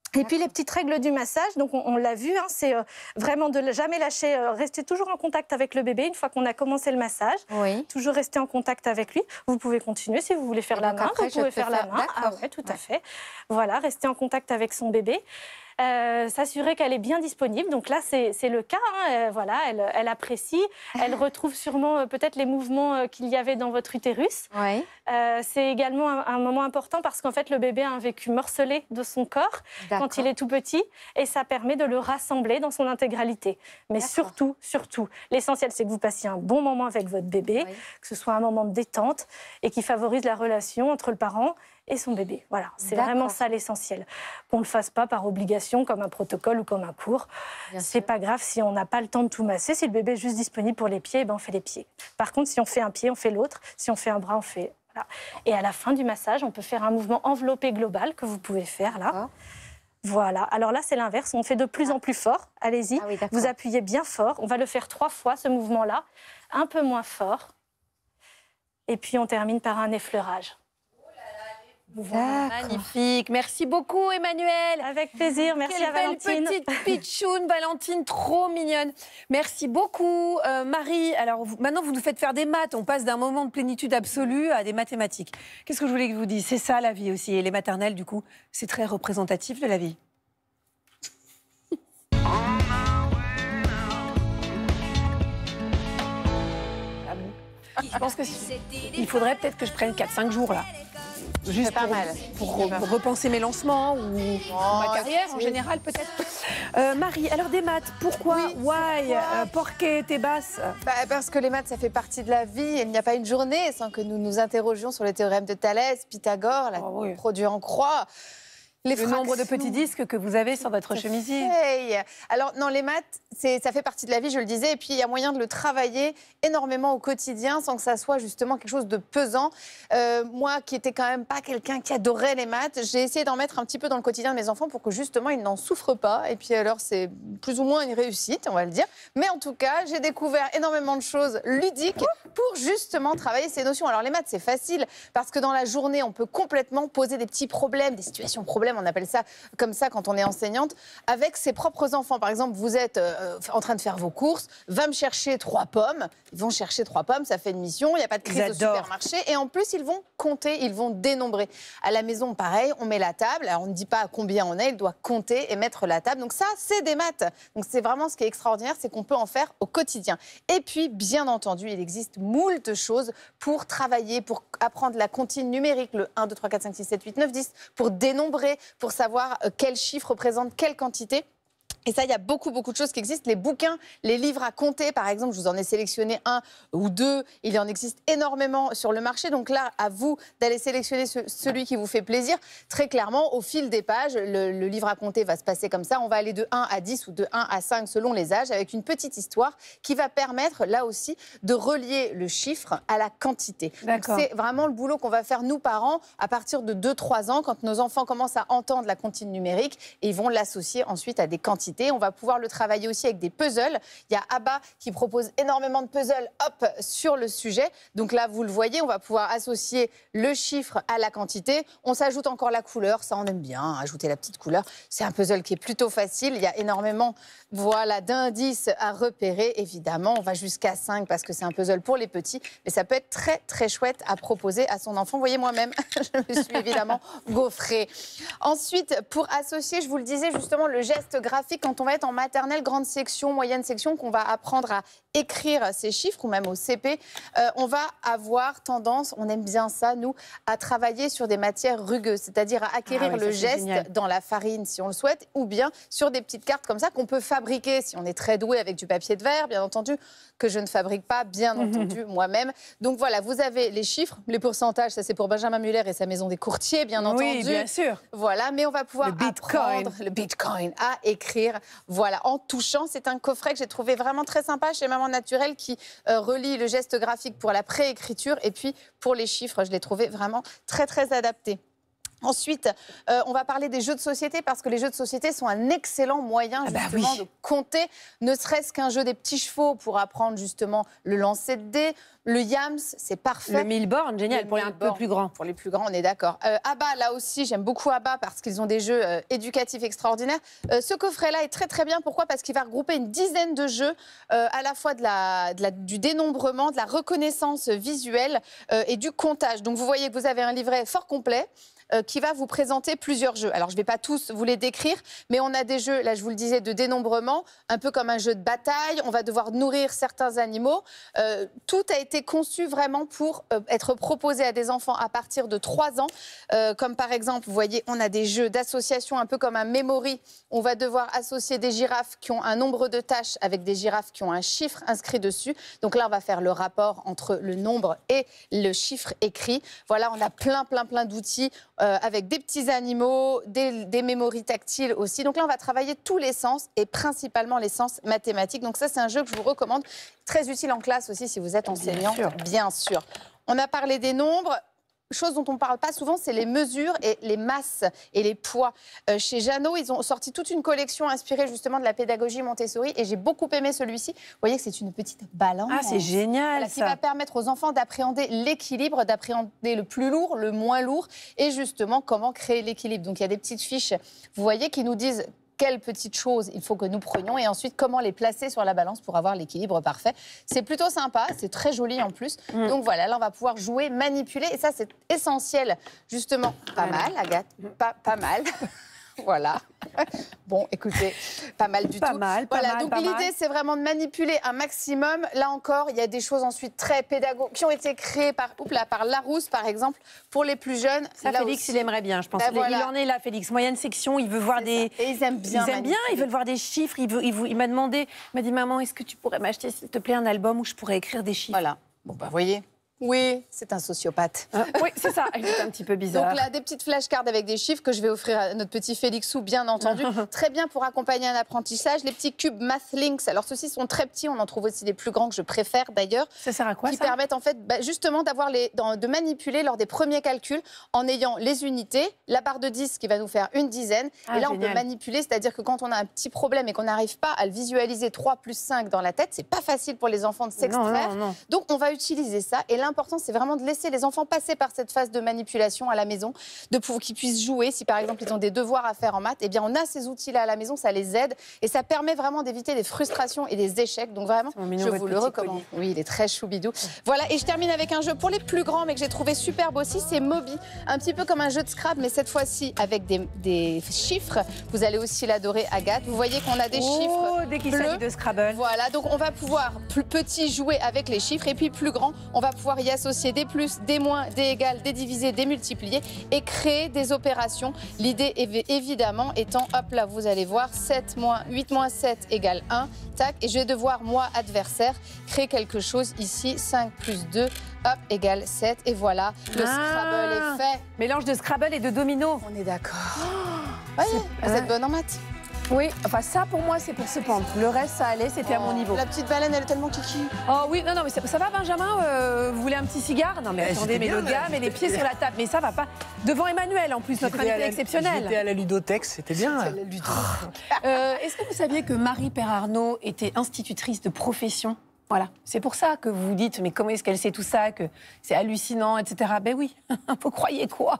C: Et puis les petites règles du massage, donc on, on l'a vu, hein, c'est euh, vraiment de jamais lâcher, euh, rester toujours en contact avec le bébé une fois qu'on a commencé le massage.
I: Oui.
C: Toujours rester en contact avec lui. Vous pouvez continuer si vous voulez faire
I: Et
C: la
I: donc
C: main,
I: après,
C: vous
I: je
C: pouvez
I: peux
C: faire la
I: faire-
C: main. Ah
I: d'accord.
C: ouais, tout à
I: Ouais.
C: fait. Voilà, rester en contact avec son bébé. Euh, s'assurer qu'elle est bien disponible. Donc là, c'est c'est le cas. Hein. Euh, voilà, elle, elle apprécie. Elle retrouve sûrement euh, peut-être les mouvements euh, qu'il y avait dans votre utérus.
I: Oui.
C: Euh, c'est également un, un moment important parce qu'en fait, le bébé a un vécu morcelé de son corps quand il est tout petit et ça permet de le rassembler dans son intégralité. Mais
I: D'accord.
C: surtout, surtout, l'essentiel, c'est que vous passiez un bon moment avec votre bébé,
I: Oui.
C: que ce soit un moment de détente et qui favorise la relation entre le parent et son bébé. Voilà, c'est
I: D'accord.
C: vraiment ça l'essentiel. Qu'on ne le fasse pas par obligation, comme un protocole ou comme un cours.
I: Bien
C: C'est
I: sûr.
C: pas grave si on n'a pas le temps de tout masser. Si le bébé est juste disponible pour les pieds, eh ben on fait les pieds. Par contre, si on fait un pied, on fait l'autre. Si on fait un bras, on fait... Voilà. Et à la fin du massage, on peut faire un mouvement enveloppé global que vous pouvez faire là.
I: D'accord.
C: Voilà. Alors là, c'est l'inverse. On fait de plus en plus fort. Allez-y.
I: Ah oui, d'accord.
C: Vous appuyez bien fort. On va le faire trois fois, ce mouvement-là. Un peu moins fort. Et puis, on termine par un effleurage.
I: D'accord.
B: Magnifique. Merci beaucoup, Emmanuel.
C: Avec plaisir. Merci
B: Quelle
C: à
B: belle
C: Valentine.
B: petite pitchoune, Valentine, trop mignonne. Merci beaucoup, euh, Marie. Alors vous- maintenant, vous nous faites faire des maths. On passe d'un moment de plénitude absolue à des mathématiques. Qu'est-ce que je voulais que je vous dise? C'est ça la vie aussi. Et les maternelles, du coup, c'est très représentatif de la vie. Ah bon. Je pense que si- il faudrait peut-être que je prenne quatre cinq jours là. Juste
D: pas
B: pour,
D: mal.
B: pour re- repenser mes lancements ou ma carrière en
D: c'est-
B: général peut-être. Euh, Marie, alors des maths, pourquoi
D: Oui,
B: Why euh, Porqué T'es basse
D: Bah, parce que les maths, ça fait partie de la vie. Il n'y a pas une journée sans que nous nous interrogions sur le théorème de Thalès, Pythagore, la
B: Oh oui.
D: produit en croix. Les
B: Le nombre de
D: fractions.
B: petits disques que vous avez sur votre chemisier.
D: Hey. Alors, non, les maths, c'est- ça fait partie de la vie, je le disais, et puis il y a moyen de le travailler énormément au quotidien sans que ça soit justement quelque chose de pesant. Euh, moi, qui étais quand même pas quelqu'un qui adorait les maths, j'ai essayé d'en mettre un petit peu dans le quotidien de mes enfants pour que justement ils n'en souffrent pas. Et puis alors, c'est plus ou moins une réussite, on va le dire. Mais en tout cas, j'ai découvert énormément de choses ludiques pour justement travailler ces notions. Alors, les maths, c'est facile parce que dans la journée, on peut complètement poser des petits problèmes, des situations problèmes, on appelle ça comme ça quand on est enseignante, avec ses propres enfants. Par exemple, vous êtes euh, en train de faire vos courses, va me chercher trois pommes. Ils vont chercher trois pommes, ça fait une mission, il n'y a pas de crise au
B: J'adore.
D: supermarché. Et en plus, ils vont compter, ils vont dénombrer. À la maison, pareil, on met la table. Alors, on ne dit pas à combien on est, il doit compter et mettre la table. Donc ça, c'est des maths. Donc c'est vraiment ce qui est extraordinaire, c'est qu'on peut en faire au quotidien. Et puis, bien entendu, il existe moult choses pour travailler, pour apprendre la comptine numérique, le un, deux, trois, quatre, cinq, six, sept, huit, neuf, dix, pour dénombrer, pour savoir euh, quel chiffre représente quelle quantité. Et ça, il y a beaucoup, beaucoup de choses qui existent. Les bouquins, les livres à compter, par exemple, je vous en ai sélectionné un ou deux. Il y en existe énormément sur le marché. Donc là, à vous d'aller sélectionner ce- celui qui vous fait plaisir. Très clairement, au fil des pages, le, le livre à compter va se passer comme ça. On va aller de un à dix ou de un à cinq selon les âges, avec une petite histoire qui va permettre, là aussi, de relier le chiffre à la quantité. Donc,
B: D'accord.
D: c'est vraiment le boulot qu'on va faire, nous, parents, à partir de deux trois ans, quand nos enfants commencent à entendre la comptine numérique, et ils vont l'associer ensuite à des quantités. On va pouvoir le travailler aussi avec des puzzles. Il y a Abba qui propose énormément de puzzles, hop, sur le sujet. Donc là, vous le voyez, on va pouvoir associer le chiffre à la quantité. On s'ajoute encore la couleur, ça on aime bien, ajouter la petite couleur. C'est un puzzle qui est plutôt facile. Il y a énormément, voilà, d'indices à repérer. Évidemment, on va jusqu'à cinq parce que c'est un puzzle pour les petits. Mais ça peut être très, très chouette à proposer à son enfant. Vous voyez, moi-même, je me suis évidemment gaufrée. Ensuite, pour associer, je vous le disais justement, le geste graphique, quand on va être en maternelle, grande section, moyenne section, qu'on va apprendre à écrire ces chiffres, ou même au C P, euh, on va avoir tendance, on aime bien ça, nous, à travailler sur des matières rugueuses, c'est-à-dire à acquérir
B: Ah oui, ça,
D: le
B: c'est
D: geste
B: génial.
D: dans la farine, si on le souhaite, ou bien sur des petites cartes comme ça qu'on peut fabriquer, si on est très doué avec du papier de verre, bien entendu, que je ne fabrique pas, bien entendu, moi-même. Donc voilà, vous avez les chiffres, les pourcentages, ça c'est pour Benjamin Muller et sa maison des courtiers, bien entendu.
B: Oui, bien sûr.
D: Voilà, mais on va pouvoir
B: Le Bitcoin.
D: apprendre le Bitcoin à écrire, voilà, en touchant. C'est un coffret que j'ai trouvé vraiment très sympa chez Maman Naturelle qui euh, relie le geste graphique pour la préécriture et puis pour les chiffres, je l'ai trouvé vraiment très, très adapté. Ensuite, euh, on va parler des jeux de société parce que les jeux de société sont un excellent moyen
B: Ah bah
D: justement
B: oui.
D: de compter, ne serait-ce qu'un jeu des petits chevaux pour apprendre justement le lancer de dés, le yams, c'est parfait.
B: Le mille bornes, génial,
D: Le
B: pour les un
D: mille
B: peu
D: bornes.
B: plus grands.
D: Pour les plus grands, on est d'accord. Euh, Abba, là aussi, j'aime beaucoup Abba parce qu'ils ont des jeux euh, éducatifs extraordinaires. Euh, ce coffret-là est très très bien. Pourquoi? Parce qu'il va regrouper une dizaine de jeux, euh, à la fois de la, de la- du dénombrement, de la reconnaissance visuelle euh, et du comptage. Donc vous voyez que vous avez un livret fort complet. Euh, qui va vous présenter plusieurs jeux. Alors, je ne vais pas tous vous les décrire, mais on a des jeux, là, je vous le disais, de dénombrement, un peu comme un jeu de bataille. On va devoir nourrir certains animaux. Euh, tout a été conçu vraiment pour euh, être proposé à des enfants à partir de trois ans. Euh, comme par exemple, vous voyez, on a des jeux d'association, un peu comme un memory. On va devoir associer des girafes qui ont un nombre de tâches avec des girafes qui ont un chiffre inscrit dessus. Donc là, on va faire le rapport entre le nombre et le chiffre écrit. Voilà, on a plein, plein, plein d'outils. Euh, avec des petits animaux, des, des mémories tactiles aussi. Donc là, on va travailler tous les sens et principalement les sens mathématiques. Donc ça, c'est un jeu que je vous recommande. Très utile en classe aussi si vous êtes enseignant,
B: sûr.
D: bien sûr. On a parlé des nombres. Chose dont on ne parle pas souvent, c'est les mesures et les masses et les poids. Euh, chez Jeannot, ils ont sorti toute une collection inspirée justement de la pédagogie Montessori et j'ai beaucoup aimé celui-ci. Vous voyez que c'est une petite balance.
B: Ah, c'est génial,
D: Voilà, qui
B: ça.
D: va permettre aux enfants d'appréhender l'équilibre, d'appréhender le plus lourd, le moins lourd et justement comment créer l'équilibre. Donc il y a des petites fiches, vous voyez, qui nous disent quelles petites choses il faut que nous prenions et ensuite comment les placer sur la balance pour avoir l'équilibre parfait. C'est plutôt sympa, c'est très joli en plus.
B: Mm.
D: Donc voilà, là on va pouvoir jouer, manipuler et ça c'est essentiel justement. Pas mal, Agathe, pas, pas mal. Voilà. Bon, écoutez, pas mal du
B: Pas
D: tout.
B: mal, pas
D: voilà,
B: mal,
D: donc
B: pas
D: l'idée,
B: mal.
D: c'est vraiment de manipuler un maximum. Là encore, il y a des choses ensuite très pédagogiques qui ont été créées par, oups là, par Larousse, par exemple, pour les plus jeunes.
B: Ça,
D: Là
B: Félix,
D: aussi.
B: il aimerait bien, je pense.
D: Ben
B: Il-
D: voilà.
B: Il en est là, Félix. Moyenne section, il veut voir
D: C'est
B: des...
D: ça. Et ils aiment bien.
B: Ils aiment bien, ils veulent voir des chiffres. Il, veut, il, veut- il m'a demandé, il m'a dit, maman, est-ce que tu pourrais m'acheter, s'il te plaît, un album où je pourrais écrire des chiffres?
D: Voilà. Bon, bah, voyez. Oui, c'est un sociopathe.
B: Hein, oui, c'est ça. Il est un petit peu bizarre.
D: Donc là, des petites flashcards avec des chiffres que je vais offrir à notre petit Félixou, bien entendu. Très bien pour accompagner un apprentissage. Les petits cubes MathLinks, alors ceux-ci sont très petits, on en trouve aussi des plus grands que je préfère d'ailleurs.
B: Ça sert à quoi,
D: Qui
B: ça?
D: permettent en fait bah, justement d'avoir les, dans- de manipuler lors des premiers calculs en ayant les unités, la barre de dix qui va nous faire une dizaine.
B: Ah,
D: et là, on
B: génial.
D: peut manipuler, c'est-à-dire que quand on a un petit problème et qu'on n'arrive pas à le visualiser trois plus cinq dans la tête, c'est pas facile pour les enfants de s'extraire.
B: Non, non, non.
D: Donc, on va utiliser ça. Et l'important, c'est vraiment de laisser les enfants passer par cette phase de manipulation à la maison, de pour qu'ils puissent jouer. Si par exemple, ils ont des devoirs à faire en maths, eh bien, on a ces outils-là à la maison, ça les aide. Et ça permet vraiment d'éviter des frustrations et des échecs. Donc, vraiment,
B: C'est mignon,
D: je
B: votre
D: vous le
B: petit
D: recommande. Oui, il est très choubidou. Voilà, et je termine avec un jeu pour les plus grands, mais que j'ai trouvé superbe aussi, c'est Moby. Un petit peu comme un jeu de Scrabble, mais cette fois-ci avec des, des chiffres. Vous allez aussi l'adorer, Agathe. Vous voyez qu'on a des
B: Oh,
D: chiffres
B: dès qu'il
D: bleus.
B: s'agit de Scrabble.
D: Voilà, donc on va pouvoir plus petit jouer avec les chiffres et puis plus grand, on va pouvoir y associer des plus, des moins, des égales, des divisés, des multipliés et créer des opérations. L'idée évi- évidemment étant, hop là, vous allez voir, sept moins, huit moins sept égale un, tac, et je vais devoir, moi, adversaire, créer quelque chose ici, cinq plus deux, hop, égale sept, et voilà, le
B: Ah.
D: Scrabble est fait.
B: Mélange de Scrabble et de domino.
D: On est d'accord. Voyez, vous êtes bonne en maths.
B: Oui, enfin ça pour moi c'est pour se pendre. Le reste ça allait, c'était à mon niveau.
D: La petite baleine, elle est tellement kiki.
B: Oh oui, non, non, mais ça, ça va Benjamin euh, Vous voulez un petit cigare? Non mais
A: Eh,
B: attendez,
A: j'étais
B: mais
A: bien,
B: le
A: là.
B: gars, mais les pieds sur la table, mais ça va pas. Devant Emmanuel en plus, notre
A: J'étais à
B: invité
A: la-
B: exceptionnel.
A: J'étais à la ludothèque, c'était bien.
B: Euh, Est-ce que vous saviez que Marie Perarnaud était institutrice de profession? Voilà, c'est pour ça que vous vous dites, mais comment est-ce qu'elle sait tout ça, que c'est hallucinant, et cetera. Ben oui, vous croyez quoi?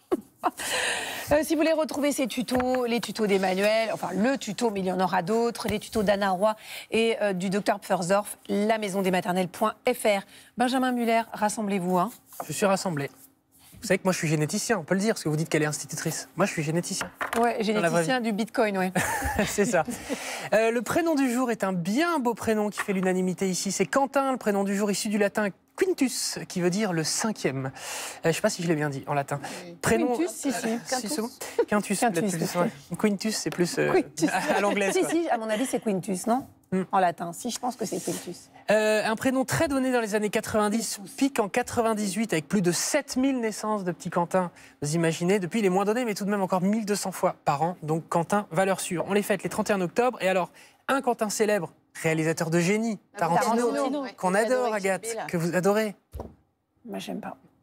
B: Euh, si vous voulez retrouver ces tutos, les tutos d'Emmanuel, enfin le tuto, mais il y en aura d'autres, les tutos d'Anna Roy et euh, du docteur Pfersdorf, la maison des maternelles point F R. Benjamin Muller, rassemblez-vous. Hein.
A: Je suis rassemblé. Vous savez que moi, je suis généticien, on peut le dire, parce que vous dites qu'elle est institutrice. Moi, je suis généticien.
B: Ouais,
A: Dans la vraie
B: généticien du Bitcoin, ouais.
A: C'est ça. Euh, le prénom du jour est un bien beau prénom qui fait l'unanimité ici. C'est Quentin, le prénom du jour issu du latin quintus, qui veut dire le cinquième. Euh, je ne sais pas si je l'ai bien dit en latin. Prénom...
B: Quintus, si, si.
A: Si, c'est bon. Quintus,
B: Quintus,
A: peut-être plus,
B: c'est
A: ouais. Quintus, c'est plus euh,
B: Quintus.
A: à, à l'anglaise.
B: Si,
A: quoi.
B: si, à mon avis, c'est Quintus, non
A: Hmm.
B: En latin. Si, je pense que c'est Quintus.
A: Euh, un prénom très donné dans les années quatre-vingt-dix, pique en quatre-vingt-dix-huit avec plus de sept mille naissances de petits Quentin. Vous imaginez, depuis il est moins donné, mais tout de même encore mille deux cents fois par an. Donc Quentin, valeur sûre. On les fête les trente et un octobre. Et alors, un Quentin célèbre, réalisateur de génie, Tarantino,
D: Tarantino, ouais.
A: qu'on
D: J'ai
A: adore,
D: adoré Kill
A: Agathe,
D: Bill.
A: que vous adorez.
B: Moi, j'aime pas.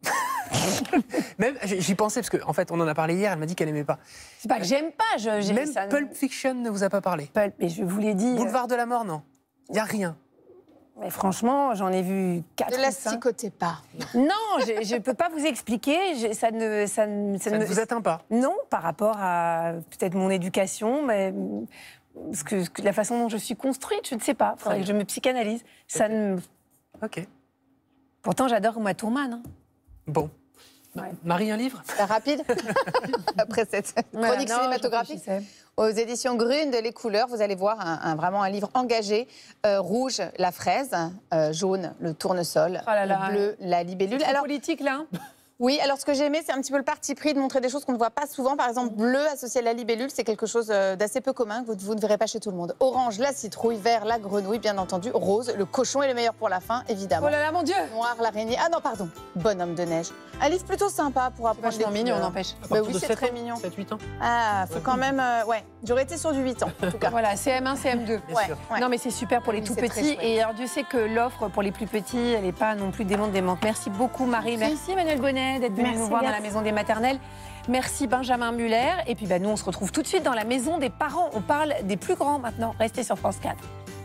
A: Même, j'y pensais, parce qu'en en fait, on en a parlé hier, elle m'a dit qu'elle n'aimait pas.
B: C'est pas que j'aime pas. Je, j'ai-
A: Même
B: ça ne-
A: Pulp Fiction ne vous a pas parlé.
B: Pulp, mais je vous l'ai dit. euh,
A: Boulevard de la mort, non. Il n'y a rien.
B: Mais franchement, j'en ai vu quatre
D: Ne
B: ou
D: la
B: cinq.
D: psychotez pas.
B: Non, je ne peux pas vous expliquer. je- ça ne, ça ne,
A: Ça
B: ne
A: ne
B: me-
A: vous atteint pas.
B: Non, par rapport à peut-être mon éducation, mais ce que, ce que- la façon dont je suis construite, je ne sais pas. Il faudrait que je me psychanalyse. Ça ne...
A: Ok.
B: Pourtant, j'adore Uma Thurman. hein.
A: Bon.
B: Ouais.
A: Marie, un livre?
D: C'est rapide. Après cette
B: Voilà,
D: chronique
B: non,
D: cinématographique.
B: je réfléchissais.
D: Aux éditions Grune de Les Couleurs, vous allez voir un, un- vraiment un livre engagé. Euh, rouge, la fraise. Euh, jaune, le tournesol.
B: Oh là là.
D: Bleu, la libellule.
B: C'est
D: Alors,
B: politique, là. hein.
D: oui, alors ce que j'ai aimé, c'est un petit peu le parti pris de montrer des choses qu'on ne voit pas souvent. Par exemple, bleu associé à la libellule, c'est quelque chose euh, d'assez peu commun que vous, vous ne verrez pas chez tout le monde. Orange, la citrouille. Vert, la grenouille, bien entendu. Rose, le cochon est le meilleur pour la fin, évidemment.
B: Oh là là, mon Dieu.
D: Noir, l'araignée. Ah non, pardon. Bonhomme de neige. Un livre plutôt sympa pour apprendre
B: Vachement
D: les
B: mignon,
D: couleurs.
B: n'empêche.
A: À
D: Bah
A: partir
D: oui,
A: de
D: c'est
A: sept
D: très
A: ans,
D: mignon.
A: sept huit ans.
D: Ah, faut
A: Ouais.
D: quand même. euh, ouais, j'aurais été sur du huit ans, en tout cas.
B: Voilà, C M un, C M deux.
A: Bien
D: Ouais,
A: sûr.
D: ouais.
B: Non, mais c'est super pour les
D: Oui,
B: tout
D: c'est très
B: petits.
D: chouette.
B: Et alors, Dieu sait que l'offre pour les plus petits, elle n'est pas non plus démente démente. Merci beaucoup, Marie. Merci, Emmanuel Bonnet, d'être venu
I: Merci,
B: nous voir dans
I: Gat.
B: la maison des maternelles. Merci, Benjamin Muller. Et puis, bah, nous, on se retrouve tout de suite dans la maison des parents. On parle des plus grands maintenant. Restez sur France quatre.